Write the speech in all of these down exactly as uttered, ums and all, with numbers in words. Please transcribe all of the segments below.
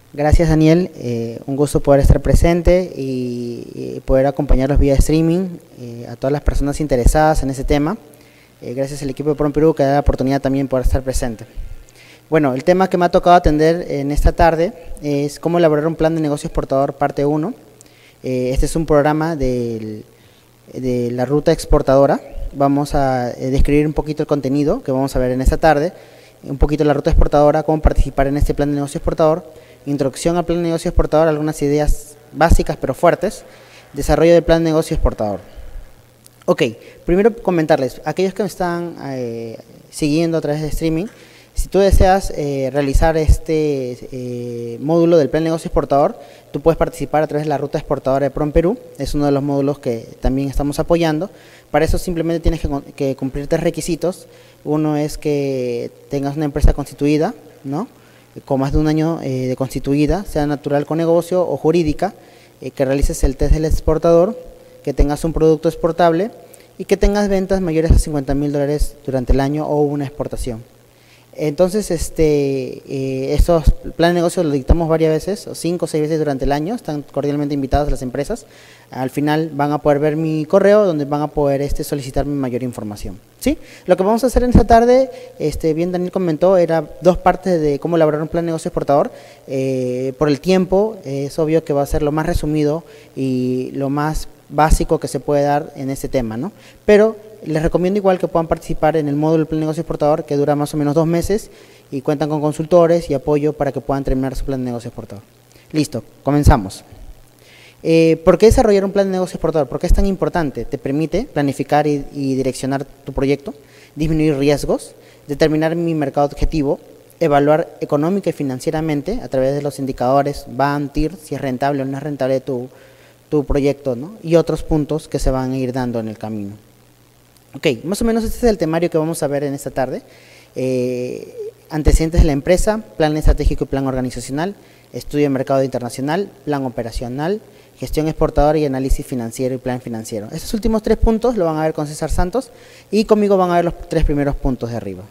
Gracias, Daniel. Eh, un gusto poder estar presente y, y poder acompañarlos vía streaming eh, a todas las personas interesadas en ese tema. Eh, gracias al equipo de Prom Perú que da la oportunidad también de poder estar presente. Bueno, el tema que me ha tocado atender en esta tarde es cómo elaborar un plan de negocio exportador parte uno. Eh, este es un programa del, de la ruta exportadora. Vamos a eh, describir un poquito el contenido que vamos a ver en esta tarde, un poquito la ruta exportadora, cómo participar en este plan de negocio exportador, introducción al plan de negocio exportador, algunas ideas básicas pero fuertes, desarrollo del plan de negocio exportador. Ok, primero comentarles, aquellos que me están eh, siguiendo a través de streaming, si tú deseas eh, realizar este eh, módulo del plan de negocio exportador, tú puedes participar a través de la ruta exportadora de Prom Perú, es uno de los módulos que también estamos apoyando. Para eso simplemente tienes que, que cumplir tres requisitos. Uno es que tengas una empresa constituida, ¿no?, con más de un año eh, de constituida, sea natural con negocio o jurídica, eh, que realices el test del exportador, que tengas un producto exportable y que tengas ventas mayores a cincuenta mil dólares durante el año o una exportación. Entonces, este, eh, estos planes de negocio los dictamos varias veces, o cinco o seis veces durante el año, están cordialmente invitadas las empresas. Al final van a poder ver mi correo, donde van a poder este, solicitarme mayor información. ¿Sí? Lo que vamos a hacer en esta tarde, este, bien Daniel comentó, era dos partes de cómo elaborar un plan de negocio exportador. Eh, por el tiempo, eh, es obvio que va a ser lo más resumido y lo más básico que se puede dar en este tema, ¿no? Pero les recomiendo igual que puedan participar en el módulo del plan de negocio exportador, que dura más o menos dos meses y cuentan con consultores y apoyo para que puedan terminar su plan de negocio exportador. Listo, comenzamos. Eh, ¿Por qué desarrollar un plan de negocio exportador? ¿Por qué es tan importante? Te permite planificar y, y direccionar tu proyecto, disminuir riesgos, determinar mi mercado objetivo, evaluar económica y financieramente a través de los indicadores B A N, T I R, si es rentable o no es rentable tu, tu proyecto, ¿no?, y otros puntos que se van a ir dando en el camino. Ok, más o menos este es el temario que vamos a ver en esta tarde. Eh, antecedentes de la empresa, plan estratégico y plan organizacional, estudio de mercado internacional, plan operacional, gestión exportadora y análisis financiero y plan financiero. Estos últimos tres puntos lo van a ver con César Santos y conmigo van a ver los tres primeros puntos de arriba.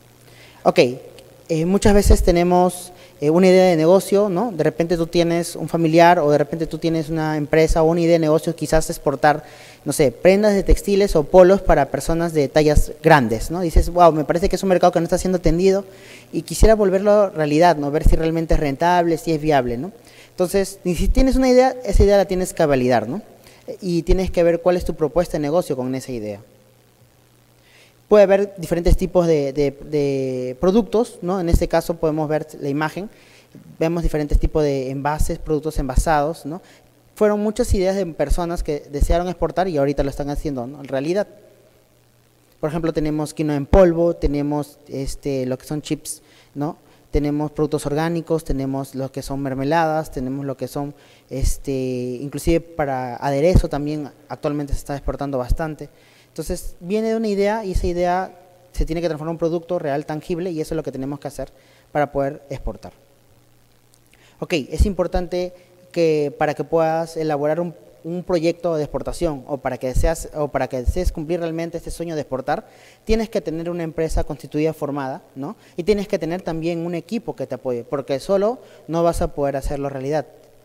Ok, eh, muchas veces tenemos eh, una idea de negocio, ¿no? De repente tú tienes un familiar o de repente tú tienes una empresa o una idea de negocio, quizás exportar, no sé, prendas de textiles o polos para personas de tallas grandes, ¿no? Dices, wow, me parece que es un mercado que no está siendo atendido y quisiera volverlo realidad, ¿no? Ver si realmente es rentable, si es viable, ¿no? Entonces, si tienes una idea, esa idea la tienes que validar, ¿no? Y tienes que ver cuál es tu propuesta de negocio con esa idea. Puede haber diferentes tipos de, de, de productos, ¿no? En este caso podemos ver la imagen, vemos diferentes tipos de envases, productos envasados, ¿no? Fueron muchas ideas de personas que desearon exportar y ahorita lo están haciendo, ¿no?, en realidad. Por ejemplo, tenemos quinoa en polvo, tenemos este, lo que son chips, ¿no? Tenemos productos orgánicos, tenemos lo que son mermeladas, tenemos lo que son, este, inclusive para aderezo también actualmente se está exportando bastante. Entonces, viene de una idea y esa idea se tiene que transformar en un producto real, tangible, y eso es lo que tenemos que hacer para poder exportar. Ok, es importante que para que puedas elaborar un, un proyecto de exportación o para, que deseas, o para que desees cumplir realmente este sueño de exportar, tienes que tener una empresa constituida, formada, ¿no? Y tienes que tener también un equipo que te apoye, porque solo no vas a poder hacerlo realidad.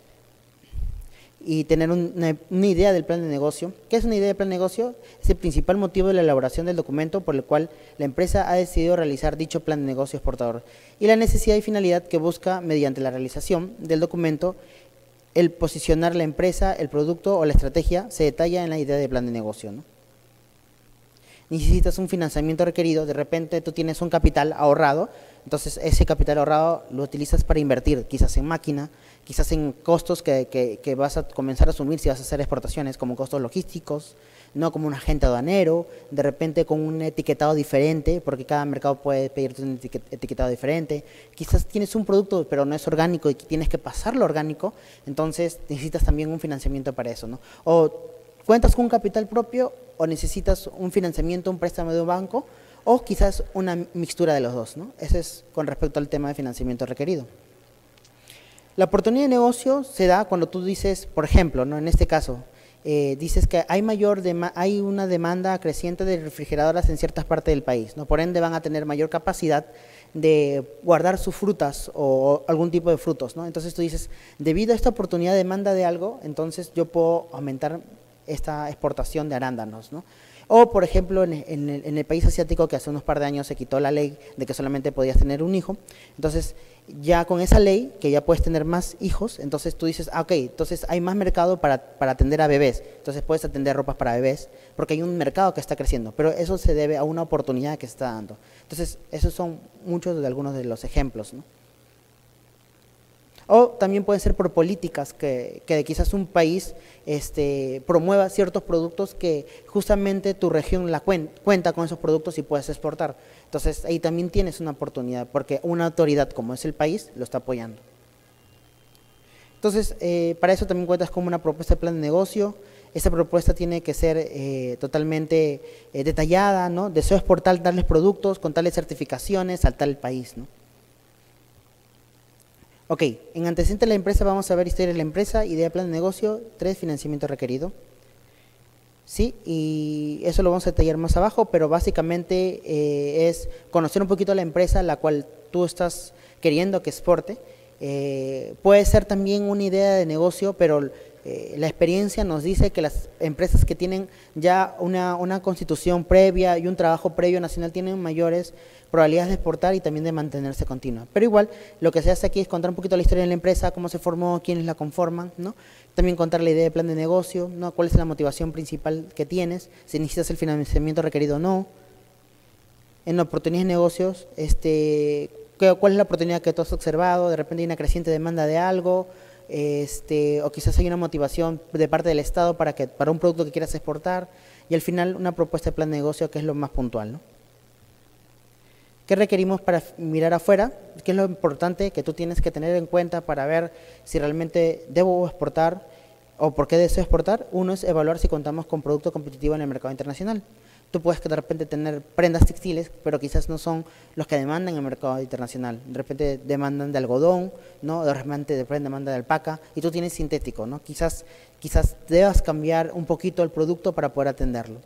Y tener una, una idea del plan de negocio. ¿Qué es una idea de plan de negocio? Es el principal motivo de la elaboración del documento por el cual la empresa ha decidido realizar dicho plan de negocio exportador y la necesidad y finalidad que busca mediante la realización del documento. El posicionar la empresa, el producto o la estrategia se detalla en la idea de plan de negocio, ¿no? Necesitas un financiamiento requerido, de repente tú tienes un capital ahorrado, entonces ese capital ahorrado lo utilizas para invertir, quizás en máquina, quizás en costos que, que, que vas a comenzar a asumir si vas a hacer exportaciones, como costos logísticos, no como un agente aduanero, de repente con un etiquetado diferente, porque cada mercado puede pedirte un etiquetado diferente. Quizás tienes un producto pero no es orgánico y tienes que pasarlo orgánico, entonces necesitas también un financiamiento para eso, ¿no? O cuentas con un capital propio o necesitas un financiamiento, un préstamo de un banco, o quizás una mixtura de los dos, ¿no? Ese es con respecto al tema de financiamiento requerido. La oportunidad de negocio se da cuando tú dices, por ejemplo, ¿no?, en este caso, eh, dices que hay mayor hay una demanda creciente de refrigeradoras en ciertas partes del país, ¿no? Por ende van a tener mayor capacidad de guardar sus frutas o algún tipo de frutos, ¿no? Entonces tú dices, debido a esta oportunidad de demanda de algo, entonces yo puedo aumentar esta exportación de arándanos, ¿no? O, por ejemplo, en el, en el país asiático, que hace unos par de años se quitó la ley de que solamente podías tener un hijo, entonces ya con esa ley, que ya puedes tener más hijos, entonces tú dices, ah, ok, entonces hay más mercado para, para atender a bebés, entonces puedes atender ropas para bebés, porque hay un mercado que está creciendo, pero eso se debe a una oportunidad que se está dando. Entonces, esos son muchos de algunos de los ejemplos, ¿no? O también pueden ser por políticas que, que quizás un país este, promueva ciertos productos que justamente tu región la cuen, cuenta con esos productos y puedes exportar. Entonces ahí también tienes una oportunidad porque una autoridad como es el país lo está apoyando. Entonces eh, para eso también cuentas con una propuesta de plan de negocio. Esta propuesta tiene que ser eh, totalmente eh, detallada, ¿no? Deseo exportar tales productos con tales certificaciones al tal país, ¿no? Ok, en antecedente de la empresa vamos a ver historia de la empresa, idea, plan de negocio, tres, financiamiento requerido. Sí, y eso lo vamos a detallar más abajo, pero básicamente eh, es conocer un poquito la empresa a la cual tú estás queriendo que exporte. Eh, puede ser también una idea de negocio, pero eh, la experiencia nos dice que las empresas que tienen ya una, una constitución previa y un trabajo previo nacional tienen mayores probabilidades de exportar y también de mantenerse continua. Pero igual, lo que se hace aquí es contar un poquito la historia de la empresa, cómo se formó, quiénes la conforman, ¿no? También contar la idea de plan de negocio, ¿no? Cuál es la motivación principal que tienes, si necesitas el financiamiento requerido o no. En oportunidades de negocios, este, cuál es la oportunidad que tú has observado, de repente hay una creciente demanda de algo, este, o quizás hay una motivación de parte del Estado para, que, para un producto que quieras exportar, y al final una propuesta de plan de negocio que es lo más puntual, ¿no? ¿Qué requerimos para mirar afuera? ¿Qué es lo importante que tú tienes que tener en cuenta para ver si realmente debo exportar o por qué deseo exportar? Uno es evaluar si contamos con producto competitivo en el mercado internacional. Tú puedes de repente tener prendas textiles, pero quizás no son los que demandan en el mercado internacional. De repente demandan de algodón, ¿no? De repente demandan de alpaca y tú tienes sintético, ¿no? Quizás, quizás debas cambiar un poquito el producto para poder atenderlo.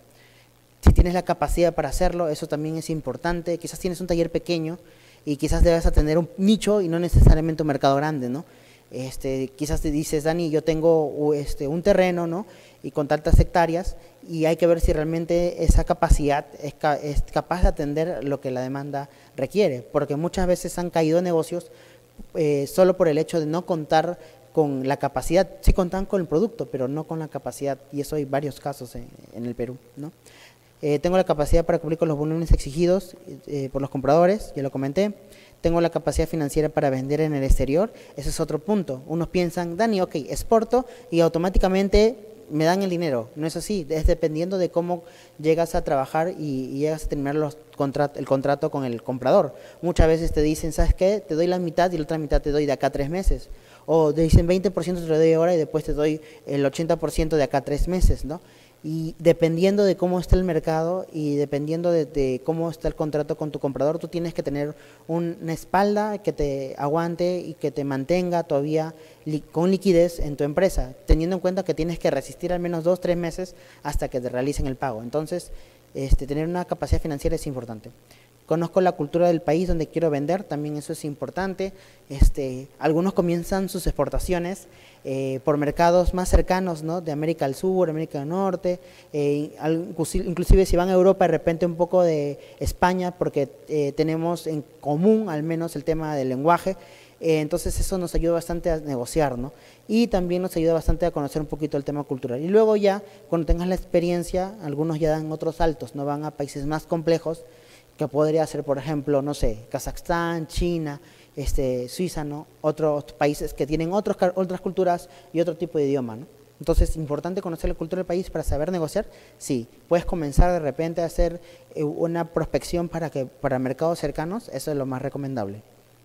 Si tienes la capacidad para hacerlo, eso también es importante. Quizás tienes un taller pequeño y quizás debes atender un nicho y no necesariamente un mercado grande, ¿no? Este, quizás te dices, Dani, yo tengo este, un terreno, ¿no? Y con tantas hectáreas, y hay que ver si realmente esa capacidad es, ca es capaz de atender lo que la demanda requiere, porque muchas veces han caído negocios eh, solo por el hecho de no contar con la capacidad. Sí contan con el producto, pero no con la capacidad, y eso hay varios casos en, en el Perú, ¿no? Eh, tengo la capacidad para cumplir con los volúmenes exigidos eh, por los compradores, ya lo comenté. Tengo la capacidad financiera para vender en el exterior, ese es otro punto. Unos piensan, Dani, ok, exporto y automáticamente me dan el dinero. No es así, es dependiendo de cómo llegas a trabajar y, y llegas a terminar los contrat el contrato con el comprador. Muchas veces te dicen, ¿sabes qué? Te doy la mitad y la otra mitad te doy de acá a tres meses. O te dicen veinte por ciento te lo doy ahora y después te doy el ochenta por ciento de acá a tres meses, ¿no? Y dependiendo de cómo está el mercado y dependiendo de, de cómo está el contrato con tu comprador, tú tienes que tener un, una espalda que te aguante y que te mantenga todavía li, con liquidez en tu empresa, teniendo en cuenta que tienes que resistir al menos dos, tres meses hasta que te realicen el pago. Entonces, este, tener una capacidad financiera es importante. Conozco la cultura del país donde quiero vender, también eso es importante. Este, algunos comienzan sus exportaciones eh, por mercados más cercanos, ¿no? De América del Sur, América del Norte, eh, inclusive si van a Europa de repente un poco de España, porque eh, tenemos en común al menos el tema del lenguaje, eh, entonces eso nos ayuda bastante a negociar, ¿no? Y también nos ayuda bastante a conocer un poquito el tema cultural. Y luego ya, cuando tengas la experiencia, algunos ya dan otros saltos, no van a países más complejos, que podría ser, por ejemplo, no sé, Kazajstán, China, este, Suiza, ¿no? Otros países que tienen otros, otras culturas y otro tipo de idioma, ¿no? Entonces, es importante conocer la cultura del país para saber negociar. Sí, puedes comenzar de repente a hacer eh, una prospección para, que, para mercados cercanos, eso es lo más recomendable.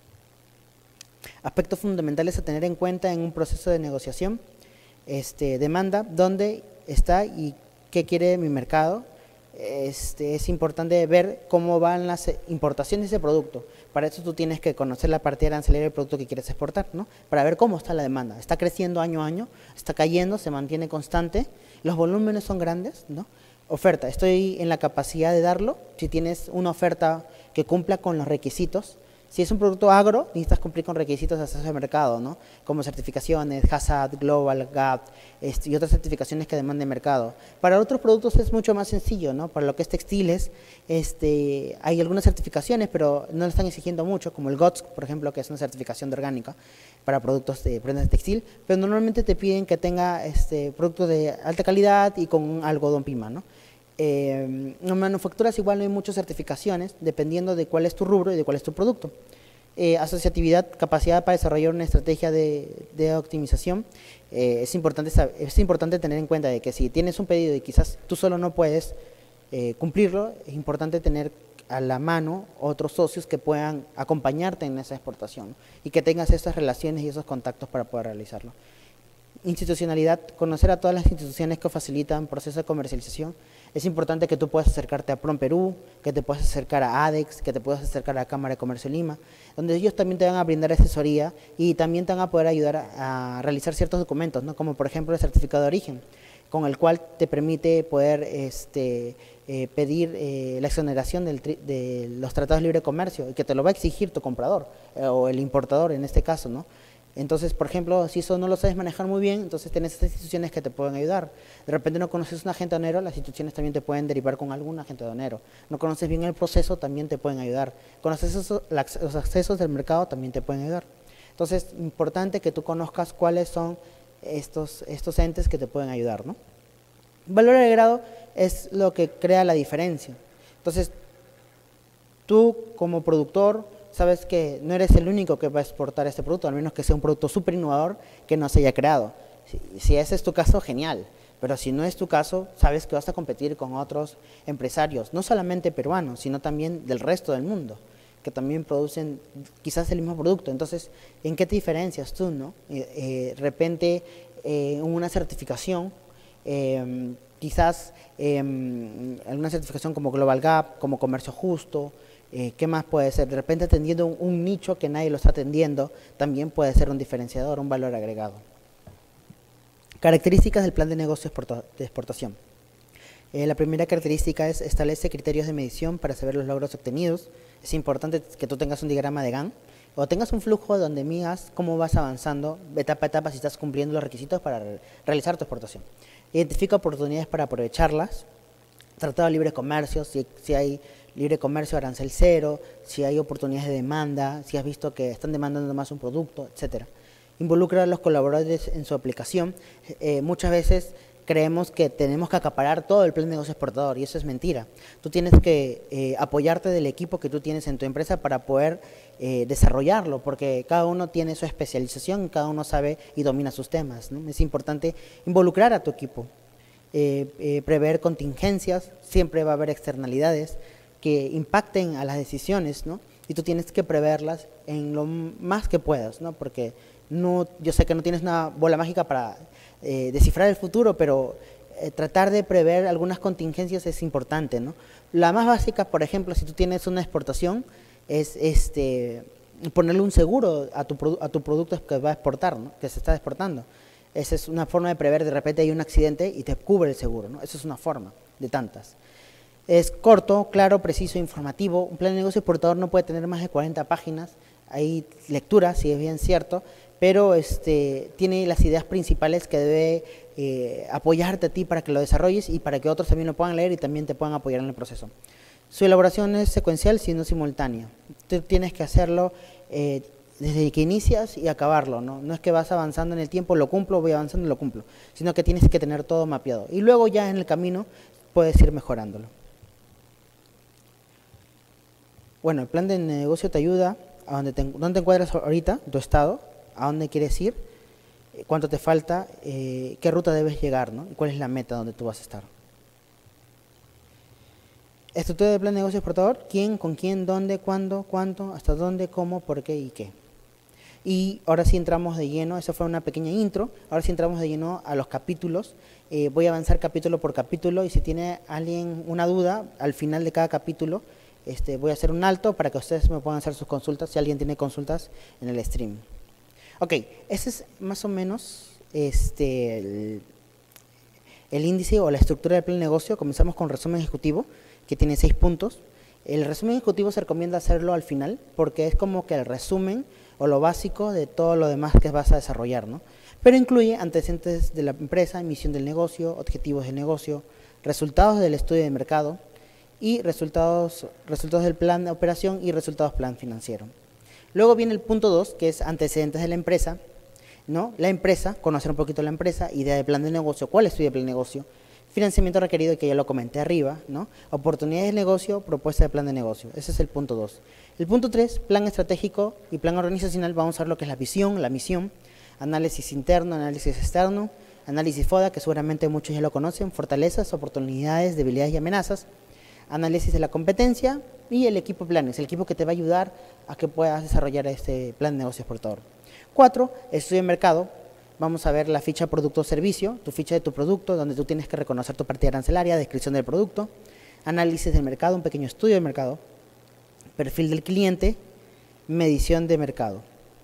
Aspectos fundamentales a tener en cuenta en un proceso de negociación, este, demanda, dónde está y qué quiere mi mercado. este, es importante ver cómo van las importaciones de ese producto. Para eso tú tienes que conocer la parte arancelaria del producto que quieres exportar, ¿no? Para ver cómo está la demanda. Está creciendo año a año, está cayendo, se mantiene constante, los volúmenes son grandes, ¿no? Oferta, estoy en la capacidad de darlo. Si tienes una oferta que cumpla con los requisitos. Si es un producto agro, necesitas cumplir con requisitos de acceso al mercado, ¿no? Como certificaciones, Hazard, Global, Gap, este, y otras certificaciones que demanden mercado. Para otros productos es mucho más sencillo, ¿no? Para lo que es textiles, este, hay algunas certificaciones, pero no lo están exigiendo mucho, como el G O T S, por ejemplo, que es una certificación de orgánica para productos de prendas de textil, pero normalmente te piden que tenga este, productos de alta calidad y con algodón pima, ¿no? Eh, en manufacturas igual no hay muchas certificaciones, dependiendo de cuál es tu rubro y de cuál es tu producto. Eh, asociatividad, capacidad para desarrollar una estrategia de, de optimización. Eh, es, importante saber, es importante tener en cuenta de que si tienes un pedido y quizás tú solo no puedes eh, cumplirlo, es importante tener a la mano otros socios que puedan acompañarte en esa exportación y que tengas esas relaciones y esos contactos para poder realizarlo. Institucionalidad, conocer a todas las instituciones que facilitan procesos de comercialización. Es importante que tú puedas acercarte a PROM Perú, que te puedas acercar a ADEX, que te puedas acercar a la Cámara de Comercio de Lima, donde ellos también te van a brindar asesoría y también te van a poder ayudar a, a realizar ciertos documentos, ¿no? Como por ejemplo el certificado de origen, con el cual te permite poder este, eh, pedir eh, la exoneración del tri de los tratados de libre comercio y que te lo va a exigir tu comprador eh, o el importador en este caso, ¿no? Entonces, por ejemplo, si eso no lo sabes manejar muy bien, entonces tienes estas instituciones que te pueden ayudar. De repente no conoces un agente aduanero, las instituciones también te pueden derivar con algún agente aduanero. No conoces bien el proceso, también te pueden ayudar. Conoces eso, los accesos del mercado, también te pueden ayudar. Entonces, importante que tú conozcas cuáles son estos, estos entes que te pueden ayudar, ¿no? Valor agregado es lo que crea la diferencia. Entonces, tú como productor sabes que no eres el único que va a exportar este producto, al menos que sea un producto súper innovador que no se haya creado. Si, si ese es tu caso, genial, pero si no es tu caso, sabes que vas a competir con otros empresarios, no solamente peruanos, sino también del resto del mundo, que también producen quizás el mismo producto. Entonces, ¿en qué te diferencias tú, no? Eh, eh, de repente, eh, una certificación, eh, quizás eh, alguna certificación como Global Gap, como Comercio Justo. Eh, ¿Qué más puede ser? De repente atendiendo un, un nicho que nadie lo está atendiendo, también puede ser un diferenciador, un valor agregado. Características del plan de negocio de exportación. Eh, la primera característica es establece criterios de medición para saber los logros obtenidos. Es importante que tú tengas un diagrama de Gantt o tengas un flujo donde midas cómo vas avanzando etapa a etapa si estás cumpliendo los requisitos para re realizar tu exportación. Identifica oportunidades para aprovecharlas. Tratado de libre comercio, si, si hay libre comercio, arancel cero, si hay oportunidades de demanda, si has visto que están demandando más un producto, etcétera. Involucra a los colaboradores en su aplicación. Eh, muchas veces creemos que tenemos que acaparar todo el plan de negocio exportador y eso es mentira. Tú tienes que eh, apoyarte del equipo que tú tienes en tu empresa para poder eh, desarrollarlo, porque cada uno tiene su especialización, cada uno sabe y domina sus temas, ¿no? Es importante involucrar a tu equipo. Eh, eh, prever contingencias, siempre va a haber externalidades que impacten a las decisiones, ¿no? Y tú tienes que preverlas en lo más que puedas, ¿no? Porque no, yo sé que no tienes una bola mágica para eh, descifrar el futuro, pero eh, tratar de prever algunas contingencias es importante, ¿no? La más básica, por ejemplo, si tú tienes una exportación, es este, ponerle un seguro a tu, a tu producto que va a exportar, ¿no? Que se está exportando. Esa es una forma de prever, de repente hay un accidente y te cubre el seguro, ¿no? Esa es una forma de tantas. Es corto, claro, preciso, informativo. Un plan de negocio exportador no puede tener más de cuarenta páginas. Hay lectura, si es bien cierto, pero este, tiene las ideas principales que debe eh, apoyarte a ti para que lo desarrolles y para que otros también lo puedan leer y también te puedan apoyar en el proceso. Su elaboración es secuencial, sino simultánea. Tú tienes que hacerlo eh, desde que inicias y acabarlo, ¿no? No es que vas avanzando en el tiempo, lo cumplo, voy avanzando y lo cumplo, sino que tienes que tener todo mapeado. Y luego ya en el camino puedes ir mejorándolo. Bueno, el plan de negocio te ayuda a donde te, dónde te encuentras ahorita, tu estado, a dónde quieres ir, cuánto te falta, eh, qué ruta debes llegar, ¿no? Y cuál es la meta donde tú vas a estar. Estructura del plan de negocio exportador: quién, con quién, dónde, cuándo, cuánto, hasta dónde, cómo, por qué y qué. Y ahora sí entramos de lleno, eso fue una pequeña intro, ahora sí entramos de lleno a los capítulos. Eh, voy a avanzar capítulo por capítulo y si tiene alguien una duda, al final de cada capítulo este, voy a hacer un alto para que ustedes me puedan hacer sus consultas, si alguien tiene consultas en el stream. Ok, ese es más o menos este, el, el índice o la estructura del plan de negocio. Comenzamos con resumen ejecutivo, que tiene seis puntos. El resumen ejecutivo se recomienda hacerlo al final, porque es como que el resumen o lo básico de todo lo demás que vas a desarrollar, ¿no? Pero incluye antecedentes de la empresa, misión del negocio, objetivos del negocio, resultados del estudio de mercado y resultados, resultados del plan de operación y resultados plan financiero. Luego viene el punto dos, que es antecedentes de la empresa, ¿no? La empresa, conocer un poquito la empresa, idea de plan de negocio, cuál estudio de plan de negocio, financiamiento requerido, que ya lo comenté arriba, ¿no? Oportunidades de negocio, propuesta de plan de negocio. Ese es el punto dos. El punto tres, plan estratégico y plan organizacional, vamos a ver lo que es la visión, la misión, análisis interno, análisis externo, análisis FODA, que seguramente muchos ya lo conocen, fortalezas, oportunidades, debilidades y amenazas, análisis de la competencia y el equipo planes, el equipo que te va a ayudar a que puedas desarrollar este plan de negocio exportador. Cuatro, estudio de mercado. Vamos a ver la ficha producto o servicio, tu ficha de tu producto, donde tú tienes que reconocer tu partida arancelaria, descripción del producto, análisis del mercado, un pequeño estudio de mercado, perfil del cliente, medición de mercado.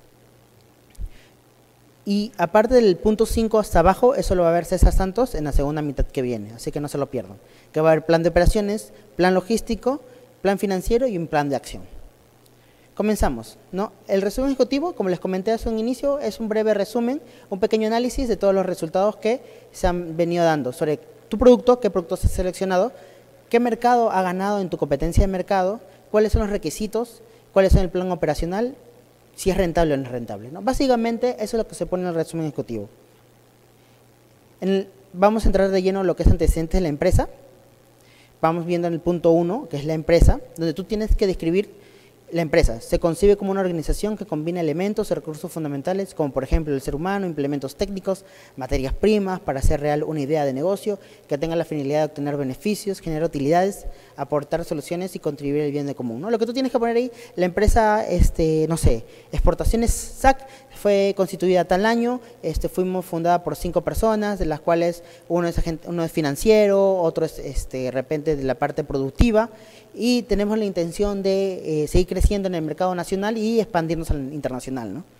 Y aparte del punto cinco hasta abajo, eso lo va a ver César Santos en la segunda mitad que viene, así que no se lo pierdan. Que va a haber plan de operaciones, plan logístico, plan financiero y un plan de acción. Comenzamos, ¿no? El resumen ejecutivo, como les comenté hace un inicio, es un breve resumen, un pequeño análisis de todos los resultados que se han venido dando sobre tu producto, qué productos has seleccionado, qué mercado ha ganado en tu competencia de mercado, cuáles son los requisitos, cuáles son el plan operacional, si es rentable o no es rentable, ¿no? Básicamente eso es lo que se pone en el resumen ejecutivo. En el, vamos a entrar de lleno en lo que es antecedentes de la empresa. Vamos viendo en el punto uno, que es la empresa, donde tú tienes que describir la empresa. Se concibe como una organización que combina elementos y recursos fundamentales, como por ejemplo el ser humano, implementos técnicos, materias primas, para hacer real una idea de negocio, que tenga la finalidad de obtener beneficios, generar utilidades, aportar soluciones y contribuir al bien de común, ¿no? Lo que tú tienes que poner ahí, la empresa, este, no sé, Exportaciones S A C, fue constituida tal año, este, fuimos fundada por cinco personas, de las cuales uno es, agente, uno es financiero, otro es este, de repente de la parte productiva, y tenemos la intención de eh, seguir creciendo en el mercado nacional y expandirnos al internacional, ¿no?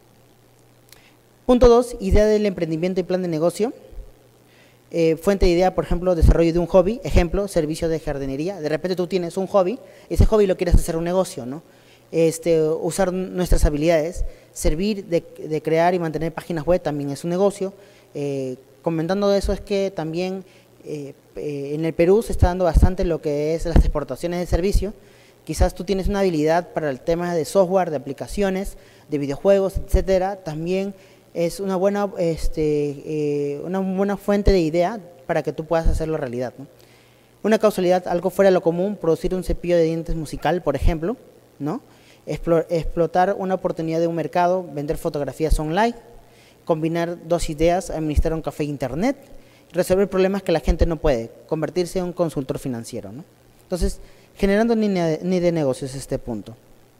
Punto dos, idea del emprendimiento y plan de negocio. Eh, fuente de idea, por ejemplo, desarrollo de un hobby, ejemplo, servicio de jardinería. De repente tú tienes un hobby, ese hobby lo quieres hacer un negocio, ¿no? Este, usar nuestras habilidades, servir de, de crear y mantener páginas web también es un negocio. Eh, comentando eso es que también eh, eh, en el Perú se está dando bastante lo que es las exportaciones de servicio. Quizás tú tienes una habilidad para el tema de software, de aplicaciones, de videojuegos, etcétera. También es una buena, este, eh, una buena fuente de idea para que tú puedas hacerlo realidad, ¿no? Una causalidad, algo fuera de lo común, producir un cepillo de dientes musical, por ejemplo, ¿no? Explotar una oportunidad de un mercado, vender fotografías online, combinar dos ideas, administrar un café e internet, resolver problemas que la gente no puede, convertirse en un consultor financiero, ¿no? Entonces, generando ni de, ni de negocios este punto.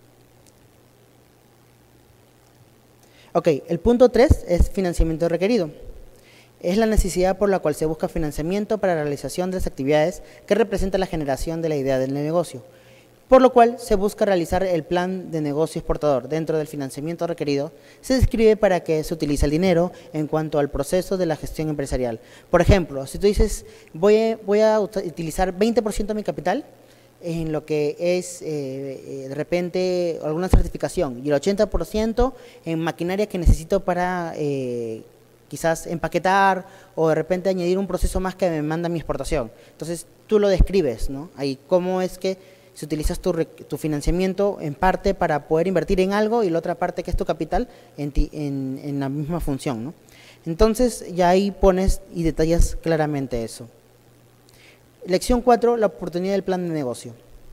Ok, el punto tres es financiamiento requerido. Es la necesidad por la cual se busca financiamiento para la realización de las actividades que representa la generación de la idea del negocio, por lo cual se busca realizar el plan de negocio exportador. Dentro del financiamiento requerido se describe para qué se utiliza el dinero en cuanto al proceso de la gestión empresarial. Por ejemplo, si tú dices, voy a, voy a utilizar veinte por ciento de mi capital en lo que es eh, de repente alguna certificación y el ochenta por ciento en maquinaria que necesito para eh, quizás empaquetar o de repente añadir un proceso más que me manda mi exportación. Entonces tú lo describes, ¿no? Ahí cómo es que si utilizas tu, tu financiamiento en parte para poder invertir en algo y la otra parte que es tu capital en, ti, en, en la misma función, ¿no? Entonces ya ahí pones y detallas claramente eso. Lección cuatro, la oportunidad del plan de negocio.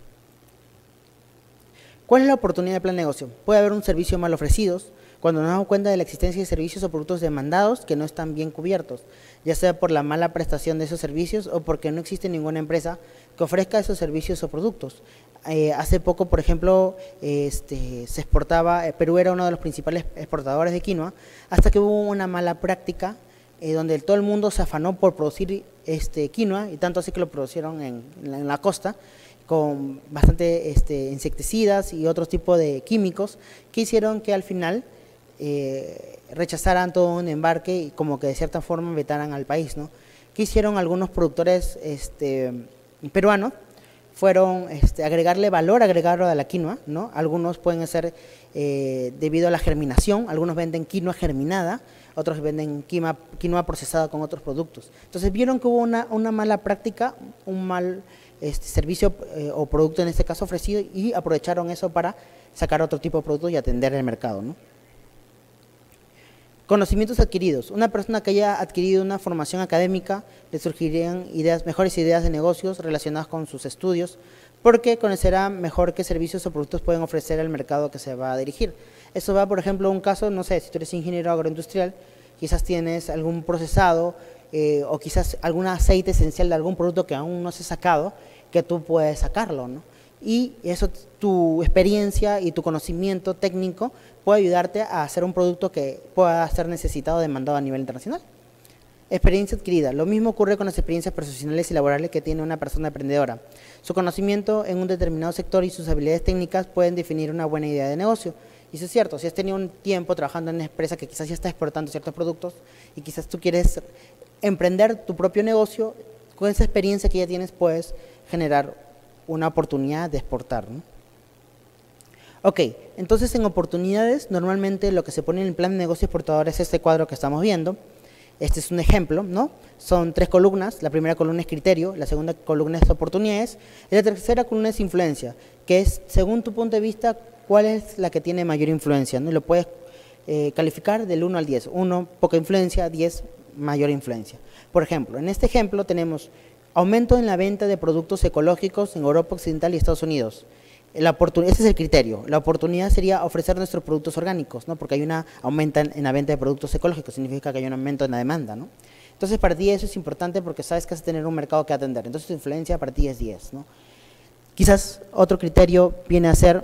¿Cuál es la oportunidad del plan de negocio? Puede haber un servicio mal ofrecido cuando nos damos cuenta de la existencia de servicios o productos demandados que no están bien cubiertos, ya sea por la mala prestación de esos servicios o porque no existe ninguna empresa que ofrezca esos servicios o productos. Eh, hace poco, por ejemplo, este, se exportaba, Perú era uno de los principales exportadores de quinoa, hasta que hubo una mala práctica eh, donde todo el mundo se afanó por producir este, quinoa, y tanto así que lo produjeron en, en, la, en la costa, con bastante este, insecticidas y otros tipos de químicos, que hicieron que al final eh, rechazaran todo un embarque y como que de cierta forma vetaran al país, ¿no? ¿Qué hicieron algunos productores este, peruanos? Fueron este, agregarle valor agregado a la quinoa, ¿no? Algunos pueden ser eh, debido a la germinación, algunos venden quinoa germinada, otros venden quinoa, quinoa procesada con otros productos. Entonces vieron que hubo una, una mala práctica, un mal este, servicio eh, o producto en este caso ofrecido, y aprovecharon eso para sacar otro tipo de productos y atender el mercado, ¿no? Conocimientos adquiridos. Una persona que haya adquirido una formación académica, le surgirían ideas, mejores ideas de negocios relacionadas con sus estudios, porque conocerá mejor qué servicios o productos pueden ofrecer al mercado que se va a dirigir. Eso va, por ejemplo, a un caso, no sé, si tú eres ingeniero agroindustrial, quizás tienes algún procesado eh, o quizás algún aceite esencial de algún producto que aún no se ha sacado, que tú puedes sacarlo, ¿no? Y eso, tu experiencia y tu conocimiento técnico puede ayudarte a hacer un producto que pueda ser necesitado o demandado a nivel internacional. Experiencia adquirida. Lo mismo ocurre con las experiencias profesionales y laborales que tiene una persona emprendedora. Su conocimiento en un determinado sector y sus habilidades técnicas pueden definir una buena idea de negocio. Y eso es cierto, si has tenido un tiempo trabajando en una empresa que quizás ya está exportando ciertos productos y quizás tú quieres emprender tu propio negocio, con esa experiencia que ya tienes puedes generar una oportunidad de exportar, ¿no? Ok, entonces en oportunidades, normalmente lo que se pone en el plan de negocio exportador es este cuadro que estamos viendo. Este es un ejemplo, ¿no? Son tres columnas, la primera columna es criterio, la segunda columna es oportunidades, y la tercera columna es influencia, que es, según tu punto de vista, cuál es la que tiene mayor influencia, ¿no? Y lo puedes eh, calificar del uno al diez, uno, poca influencia, diez, mayor influencia. Por ejemplo, en este ejemplo tenemos aumento en la venta de productos ecológicos en Europa Occidental y Estados Unidos. La oportunidad, ese es el criterio. La oportunidad sería ofrecer nuestros productos orgánicos, ¿no? Porque hay una aumenta en, en la venta de productos ecológicos, significa que hay un aumento en la demanda, ¿no? Entonces, para ti eso es importante porque sabes que vas a tener un mercado que atender. Entonces, tu influencia para ti es diez, ¿no? Quizás otro criterio viene a ser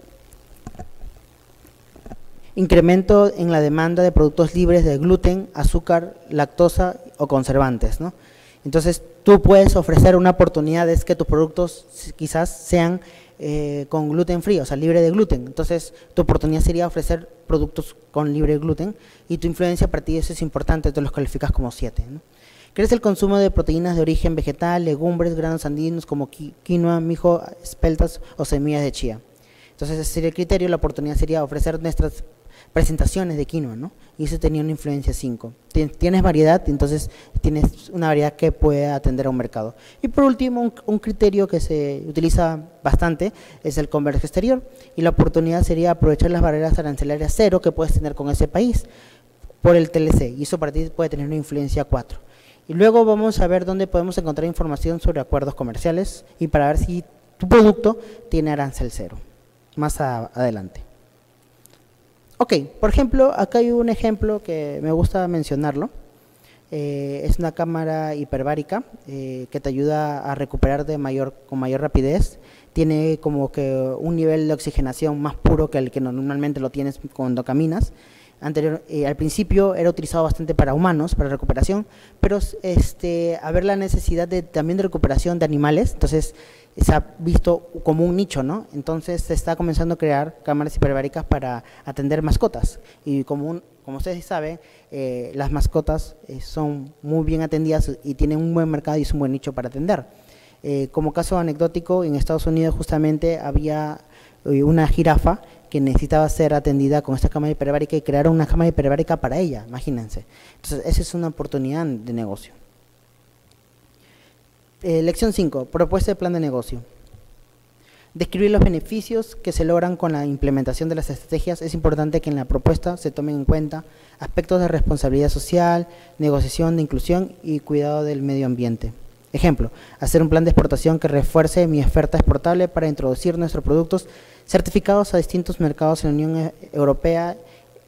incremento en la demanda de productos libres de gluten, azúcar, lactosa o conservantes, ¿no? Entonces, tú puedes ofrecer una oportunidad de que tus productos quizás sean eh, con gluten free, o sea, libre de gluten. Entonces, tu oportunidad sería ofrecer productos con libre gluten y tu influencia para ti eso es importante, tú los calificas como siete, ¿no? Crece el consumo de proteínas de origen vegetal, legumbres, granos andinos como quinoa, mijo, espeltas o semillas de chía. Entonces, ese sería el criterio, la oportunidad sería ofrecer nuestras presentaciones de quinoa, ¿no? Y eso tenía una influencia cinco. Tienes variedad, entonces tienes una variedad que puede atender a un mercado. Y por último, un, un criterio que se utiliza bastante es el comercio exterior. Y la oportunidad sería aprovechar las barreras arancelarias cero que puedes tener con ese país por el T L C. Y eso para ti puede tener una influencia cuatro. Y luego vamos a ver dónde podemos encontrar información sobre acuerdos comerciales y para ver si tu producto tiene arancel cero. Más a, adelante. Ok, por ejemplo, acá hay un ejemplo que me gusta mencionarlo. Eh, es una cámara hiperbárica eh, que te ayuda a recuperar de mayor, con mayor rapidez. Tiene como que un nivel de oxigenación más puro que el que normalmente lo tienes cuando caminas. Anterior, eh, al principio era utilizado bastante para humanos, para recuperación, pero este, a ver la necesidad de, también de recuperación de animales, entonces se ha visto como un nicho, ¿no? Entonces se está comenzando a crear cámaras hiperbáricas para atender mascotas y como, un, como ustedes saben, eh, las mascotas eh, son muy bien atendidas y tienen un buen mercado y es un buen nicho para atender. Eh, como caso anecdótico, en Estados Unidos justamente había eh, una jirafa que necesitaba ser atendida con esta cámara hiperbárica y crearon una cámara hiperbárica para ella, imagínense. Entonces, esa es una oportunidad de negocio. Eh, lección cinco, propuesta de plan de negocio. Describir los beneficios que se logran con la implementación de las estrategias. Es importante que en la propuesta se tomen en cuenta aspectos de responsabilidad social, negociación de inclusión y cuidado del medio ambiente. Ejemplo, hacer un plan de exportación que refuerce mi oferta exportable para introducir nuestros productos certificados a distintos mercados en la Unión Europea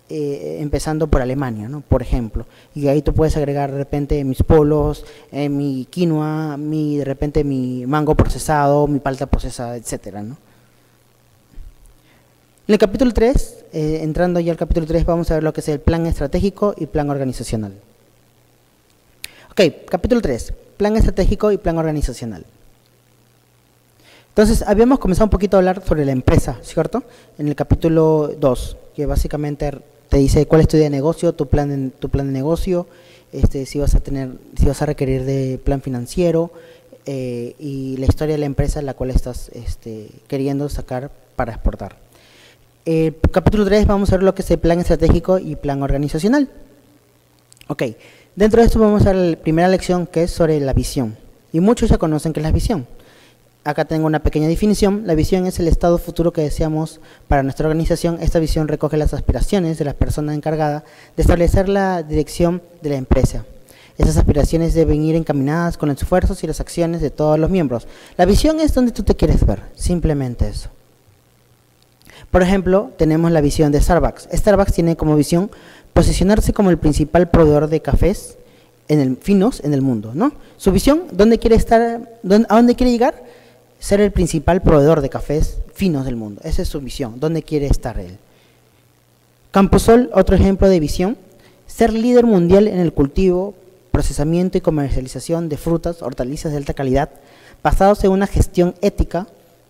eh, empezando por Alemania, ¿no? Por ejemplo, y ahí tú puedes agregar de repente mis polos, eh, mi quinoa, mi, de repente mi mango procesado, mi palta procesada, etcétera, ¿no? En el capítulo tres, eh, entrando ya al capítulo tres, vamos a ver lo que es el plan estratégico y plan organizacional. Ok, capítulo tres, plan estratégico y plan organizacional. Entonces, habíamos comenzado un poquito a hablar sobre la empresa, ¿cierto? En el capítulo dos, que básicamente te dice cuál es tu idea de negocio, tu plan de, tu plan de negocio, este, si vas a tener, si vas a requerir de plan financiero eh, y la historia de la empresa en la cual estás este, queriendo sacar para exportar. Eh, capítulo tres vamos a ver lo que es el plan estratégico y plan organizacional. Ok, dentro de esto vamos a ver la primera lección, que es sobre la visión. Y muchos ya conocen qué es la visión. Acá tengo una pequeña definición. La visión es el estado futuro que deseamos para nuestra organización. Esta visión recoge las aspiraciones de la persona encargada de establecer la dirección de la empresa. Esas aspiraciones deben ir encaminadas con los esfuerzos y las acciones de todos los miembros. La visión es donde tú te quieres ver, simplemente eso. Por ejemplo, tenemos la visión de Starbucks. Starbucks tiene como visión posicionarse como el principal proveedor de cafés en el, finos en el mundo, ¿no? Su visión, ¿dónde quiere estar, dónde, a dónde quiere llegar? Ser el principal proveedor de cafés finos del mundo. Esa es su visión, ¿dónde quiere estar él? Camposol, otro ejemplo de visión, ser líder mundial en el cultivo, procesamiento y comercialización de frutas, hortalizas de alta calidad, basados en una gestión ética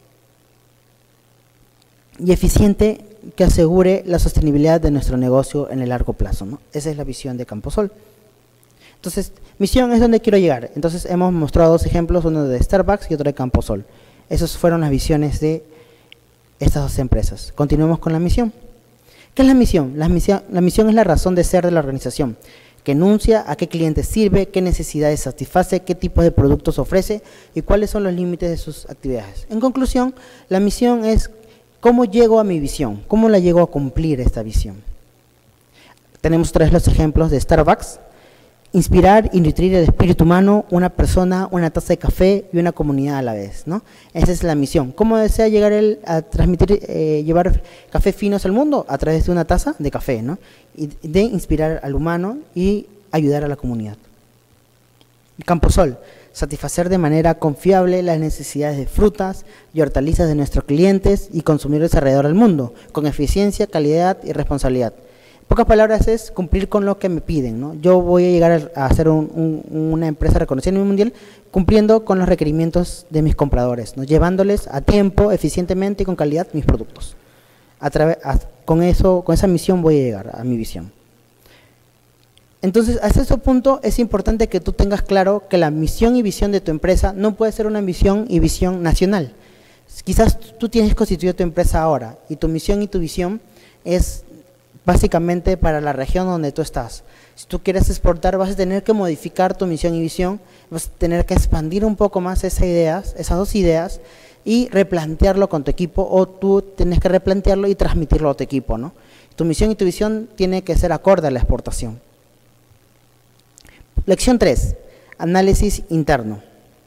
y eficiente que asegure la sostenibilidad de nuestro negocio en el largo plazo, ¿no? Esa es la visión de Camposol. Entonces, misión es donde quiero llegar. Entonces, hemos mostrado dos ejemplos, uno de Starbucks y otro de Camposol. Esas fueron las visiones de estas dos empresas. Continuemos con la misión. ¿Qué es la misión? La misión, la misión es la razón de ser de la organización, que enuncia a qué clientes sirve, qué necesidades satisface, qué tipos de productos ofrece y cuáles son los límites de sus actividades. En conclusión, la misión es cómo llego a mi visión, cómo la llego a cumplir esta visión. Tenemos tres los ejemplos de Starbucks. Inspirar y nutrir el espíritu humano, una persona, una taza de café y una comunidad a la vez, ¿no? Esa es la misión. ¿Cómo desea llegar él a transmitir, eh, llevar café finos al mundo? A través de una taza de café, ¿no? Y de inspirar al humano y ayudar a la comunidad. Camposol, satisfacer de manera confiable las necesidades de frutas y hortalizas de nuestros clientes y consumidores alrededor del mundo, con eficiencia, calidad y responsabilidad. En pocas palabras es cumplir con lo que me piden, ¿no? Yo voy a llegar a ser un, un, una empresa reconocida a nivel mundial cumpliendo con los requerimientos de mis compradores, ¿no? Llevándoles a tiempo, eficientemente y con calidad mis productos. A través, a, con, eso, con esa misión voy a llegar a mi visión. Entonces, hasta ese punto es importante que tú tengas claro que la misión y visión de tu empresa no puede ser una misión y visión nacional. Quizás tú tienes constituido tu empresa ahora y tu misión y tu visión es básicamente para la región donde tú estás. Si tú quieres exportar, vas a tener que modificar tu misión y visión, vas a tener que expandir un poco más esas ideas, esas dos ideas, y replantearlo con tu equipo, o tú tienes que replantearlo y transmitirlo a tu equipo, ¿no? Tu misión y tu visión tiene que ser acorde a la exportación. Lección tres, análisis interno.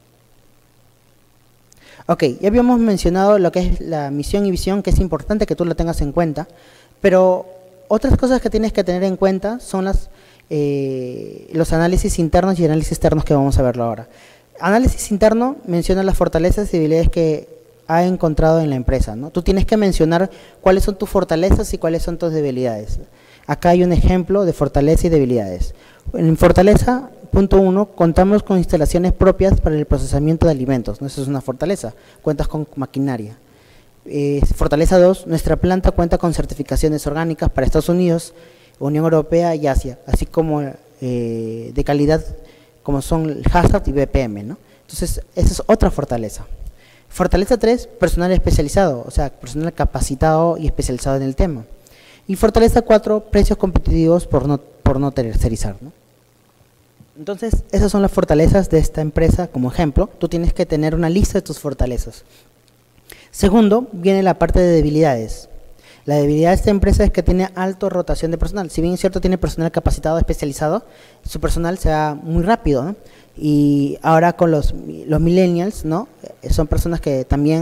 Ok, ya habíamos mencionado lo que es la misión y visión, que es importante que tú lo tengas en cuenta, pero otras cosas que tienes que tener en cuenta son las, eh, los análisis internos y análisis externos que vamos a verlo ahora. Análisis interno menciona las fortalezas y debilidades que ha encontrado en la empresa, ¿no? Tú tienes que mencionar cuáles son tus fortalezas y cuáles son tus debilidades. Acá hay un ejemplo de fortaleza y debilidades. En fortaleza, punto uno, contamos con instalaciones propias para el procesamiento de alimentos, ¿no? Eso es una fortaleza, cuentas con maquinaria. Eh, fortaleza dos, nuestra planta cuenta con certificaciones orgánicas para Estados Unidos, Unión Europea y Asia, así como eh, de calidad como son Hazard y B P M, ¿no? Entonces, esa es otra fortaleza. Fortaleza tres, personal especializado, o sea, personal capacitado y especializado en el tema. Y fortaleza cuatro, precios competitivos por no, por no tercerizar, ¿no? Entonces, esas son las fortalezas de esta empresa como ejemplo. Tú tienes que tener una lista de tus fortalezas. Segundo, viene la parte de debilidades. La debilidad de esta empresa es que tiene alta rotación de personal. Si bien es cierto, tiene personal capacitado, especializado, su personal se va muy rápido, ¿no? Y ahora con los, los millennials, ¿no? Son personas que también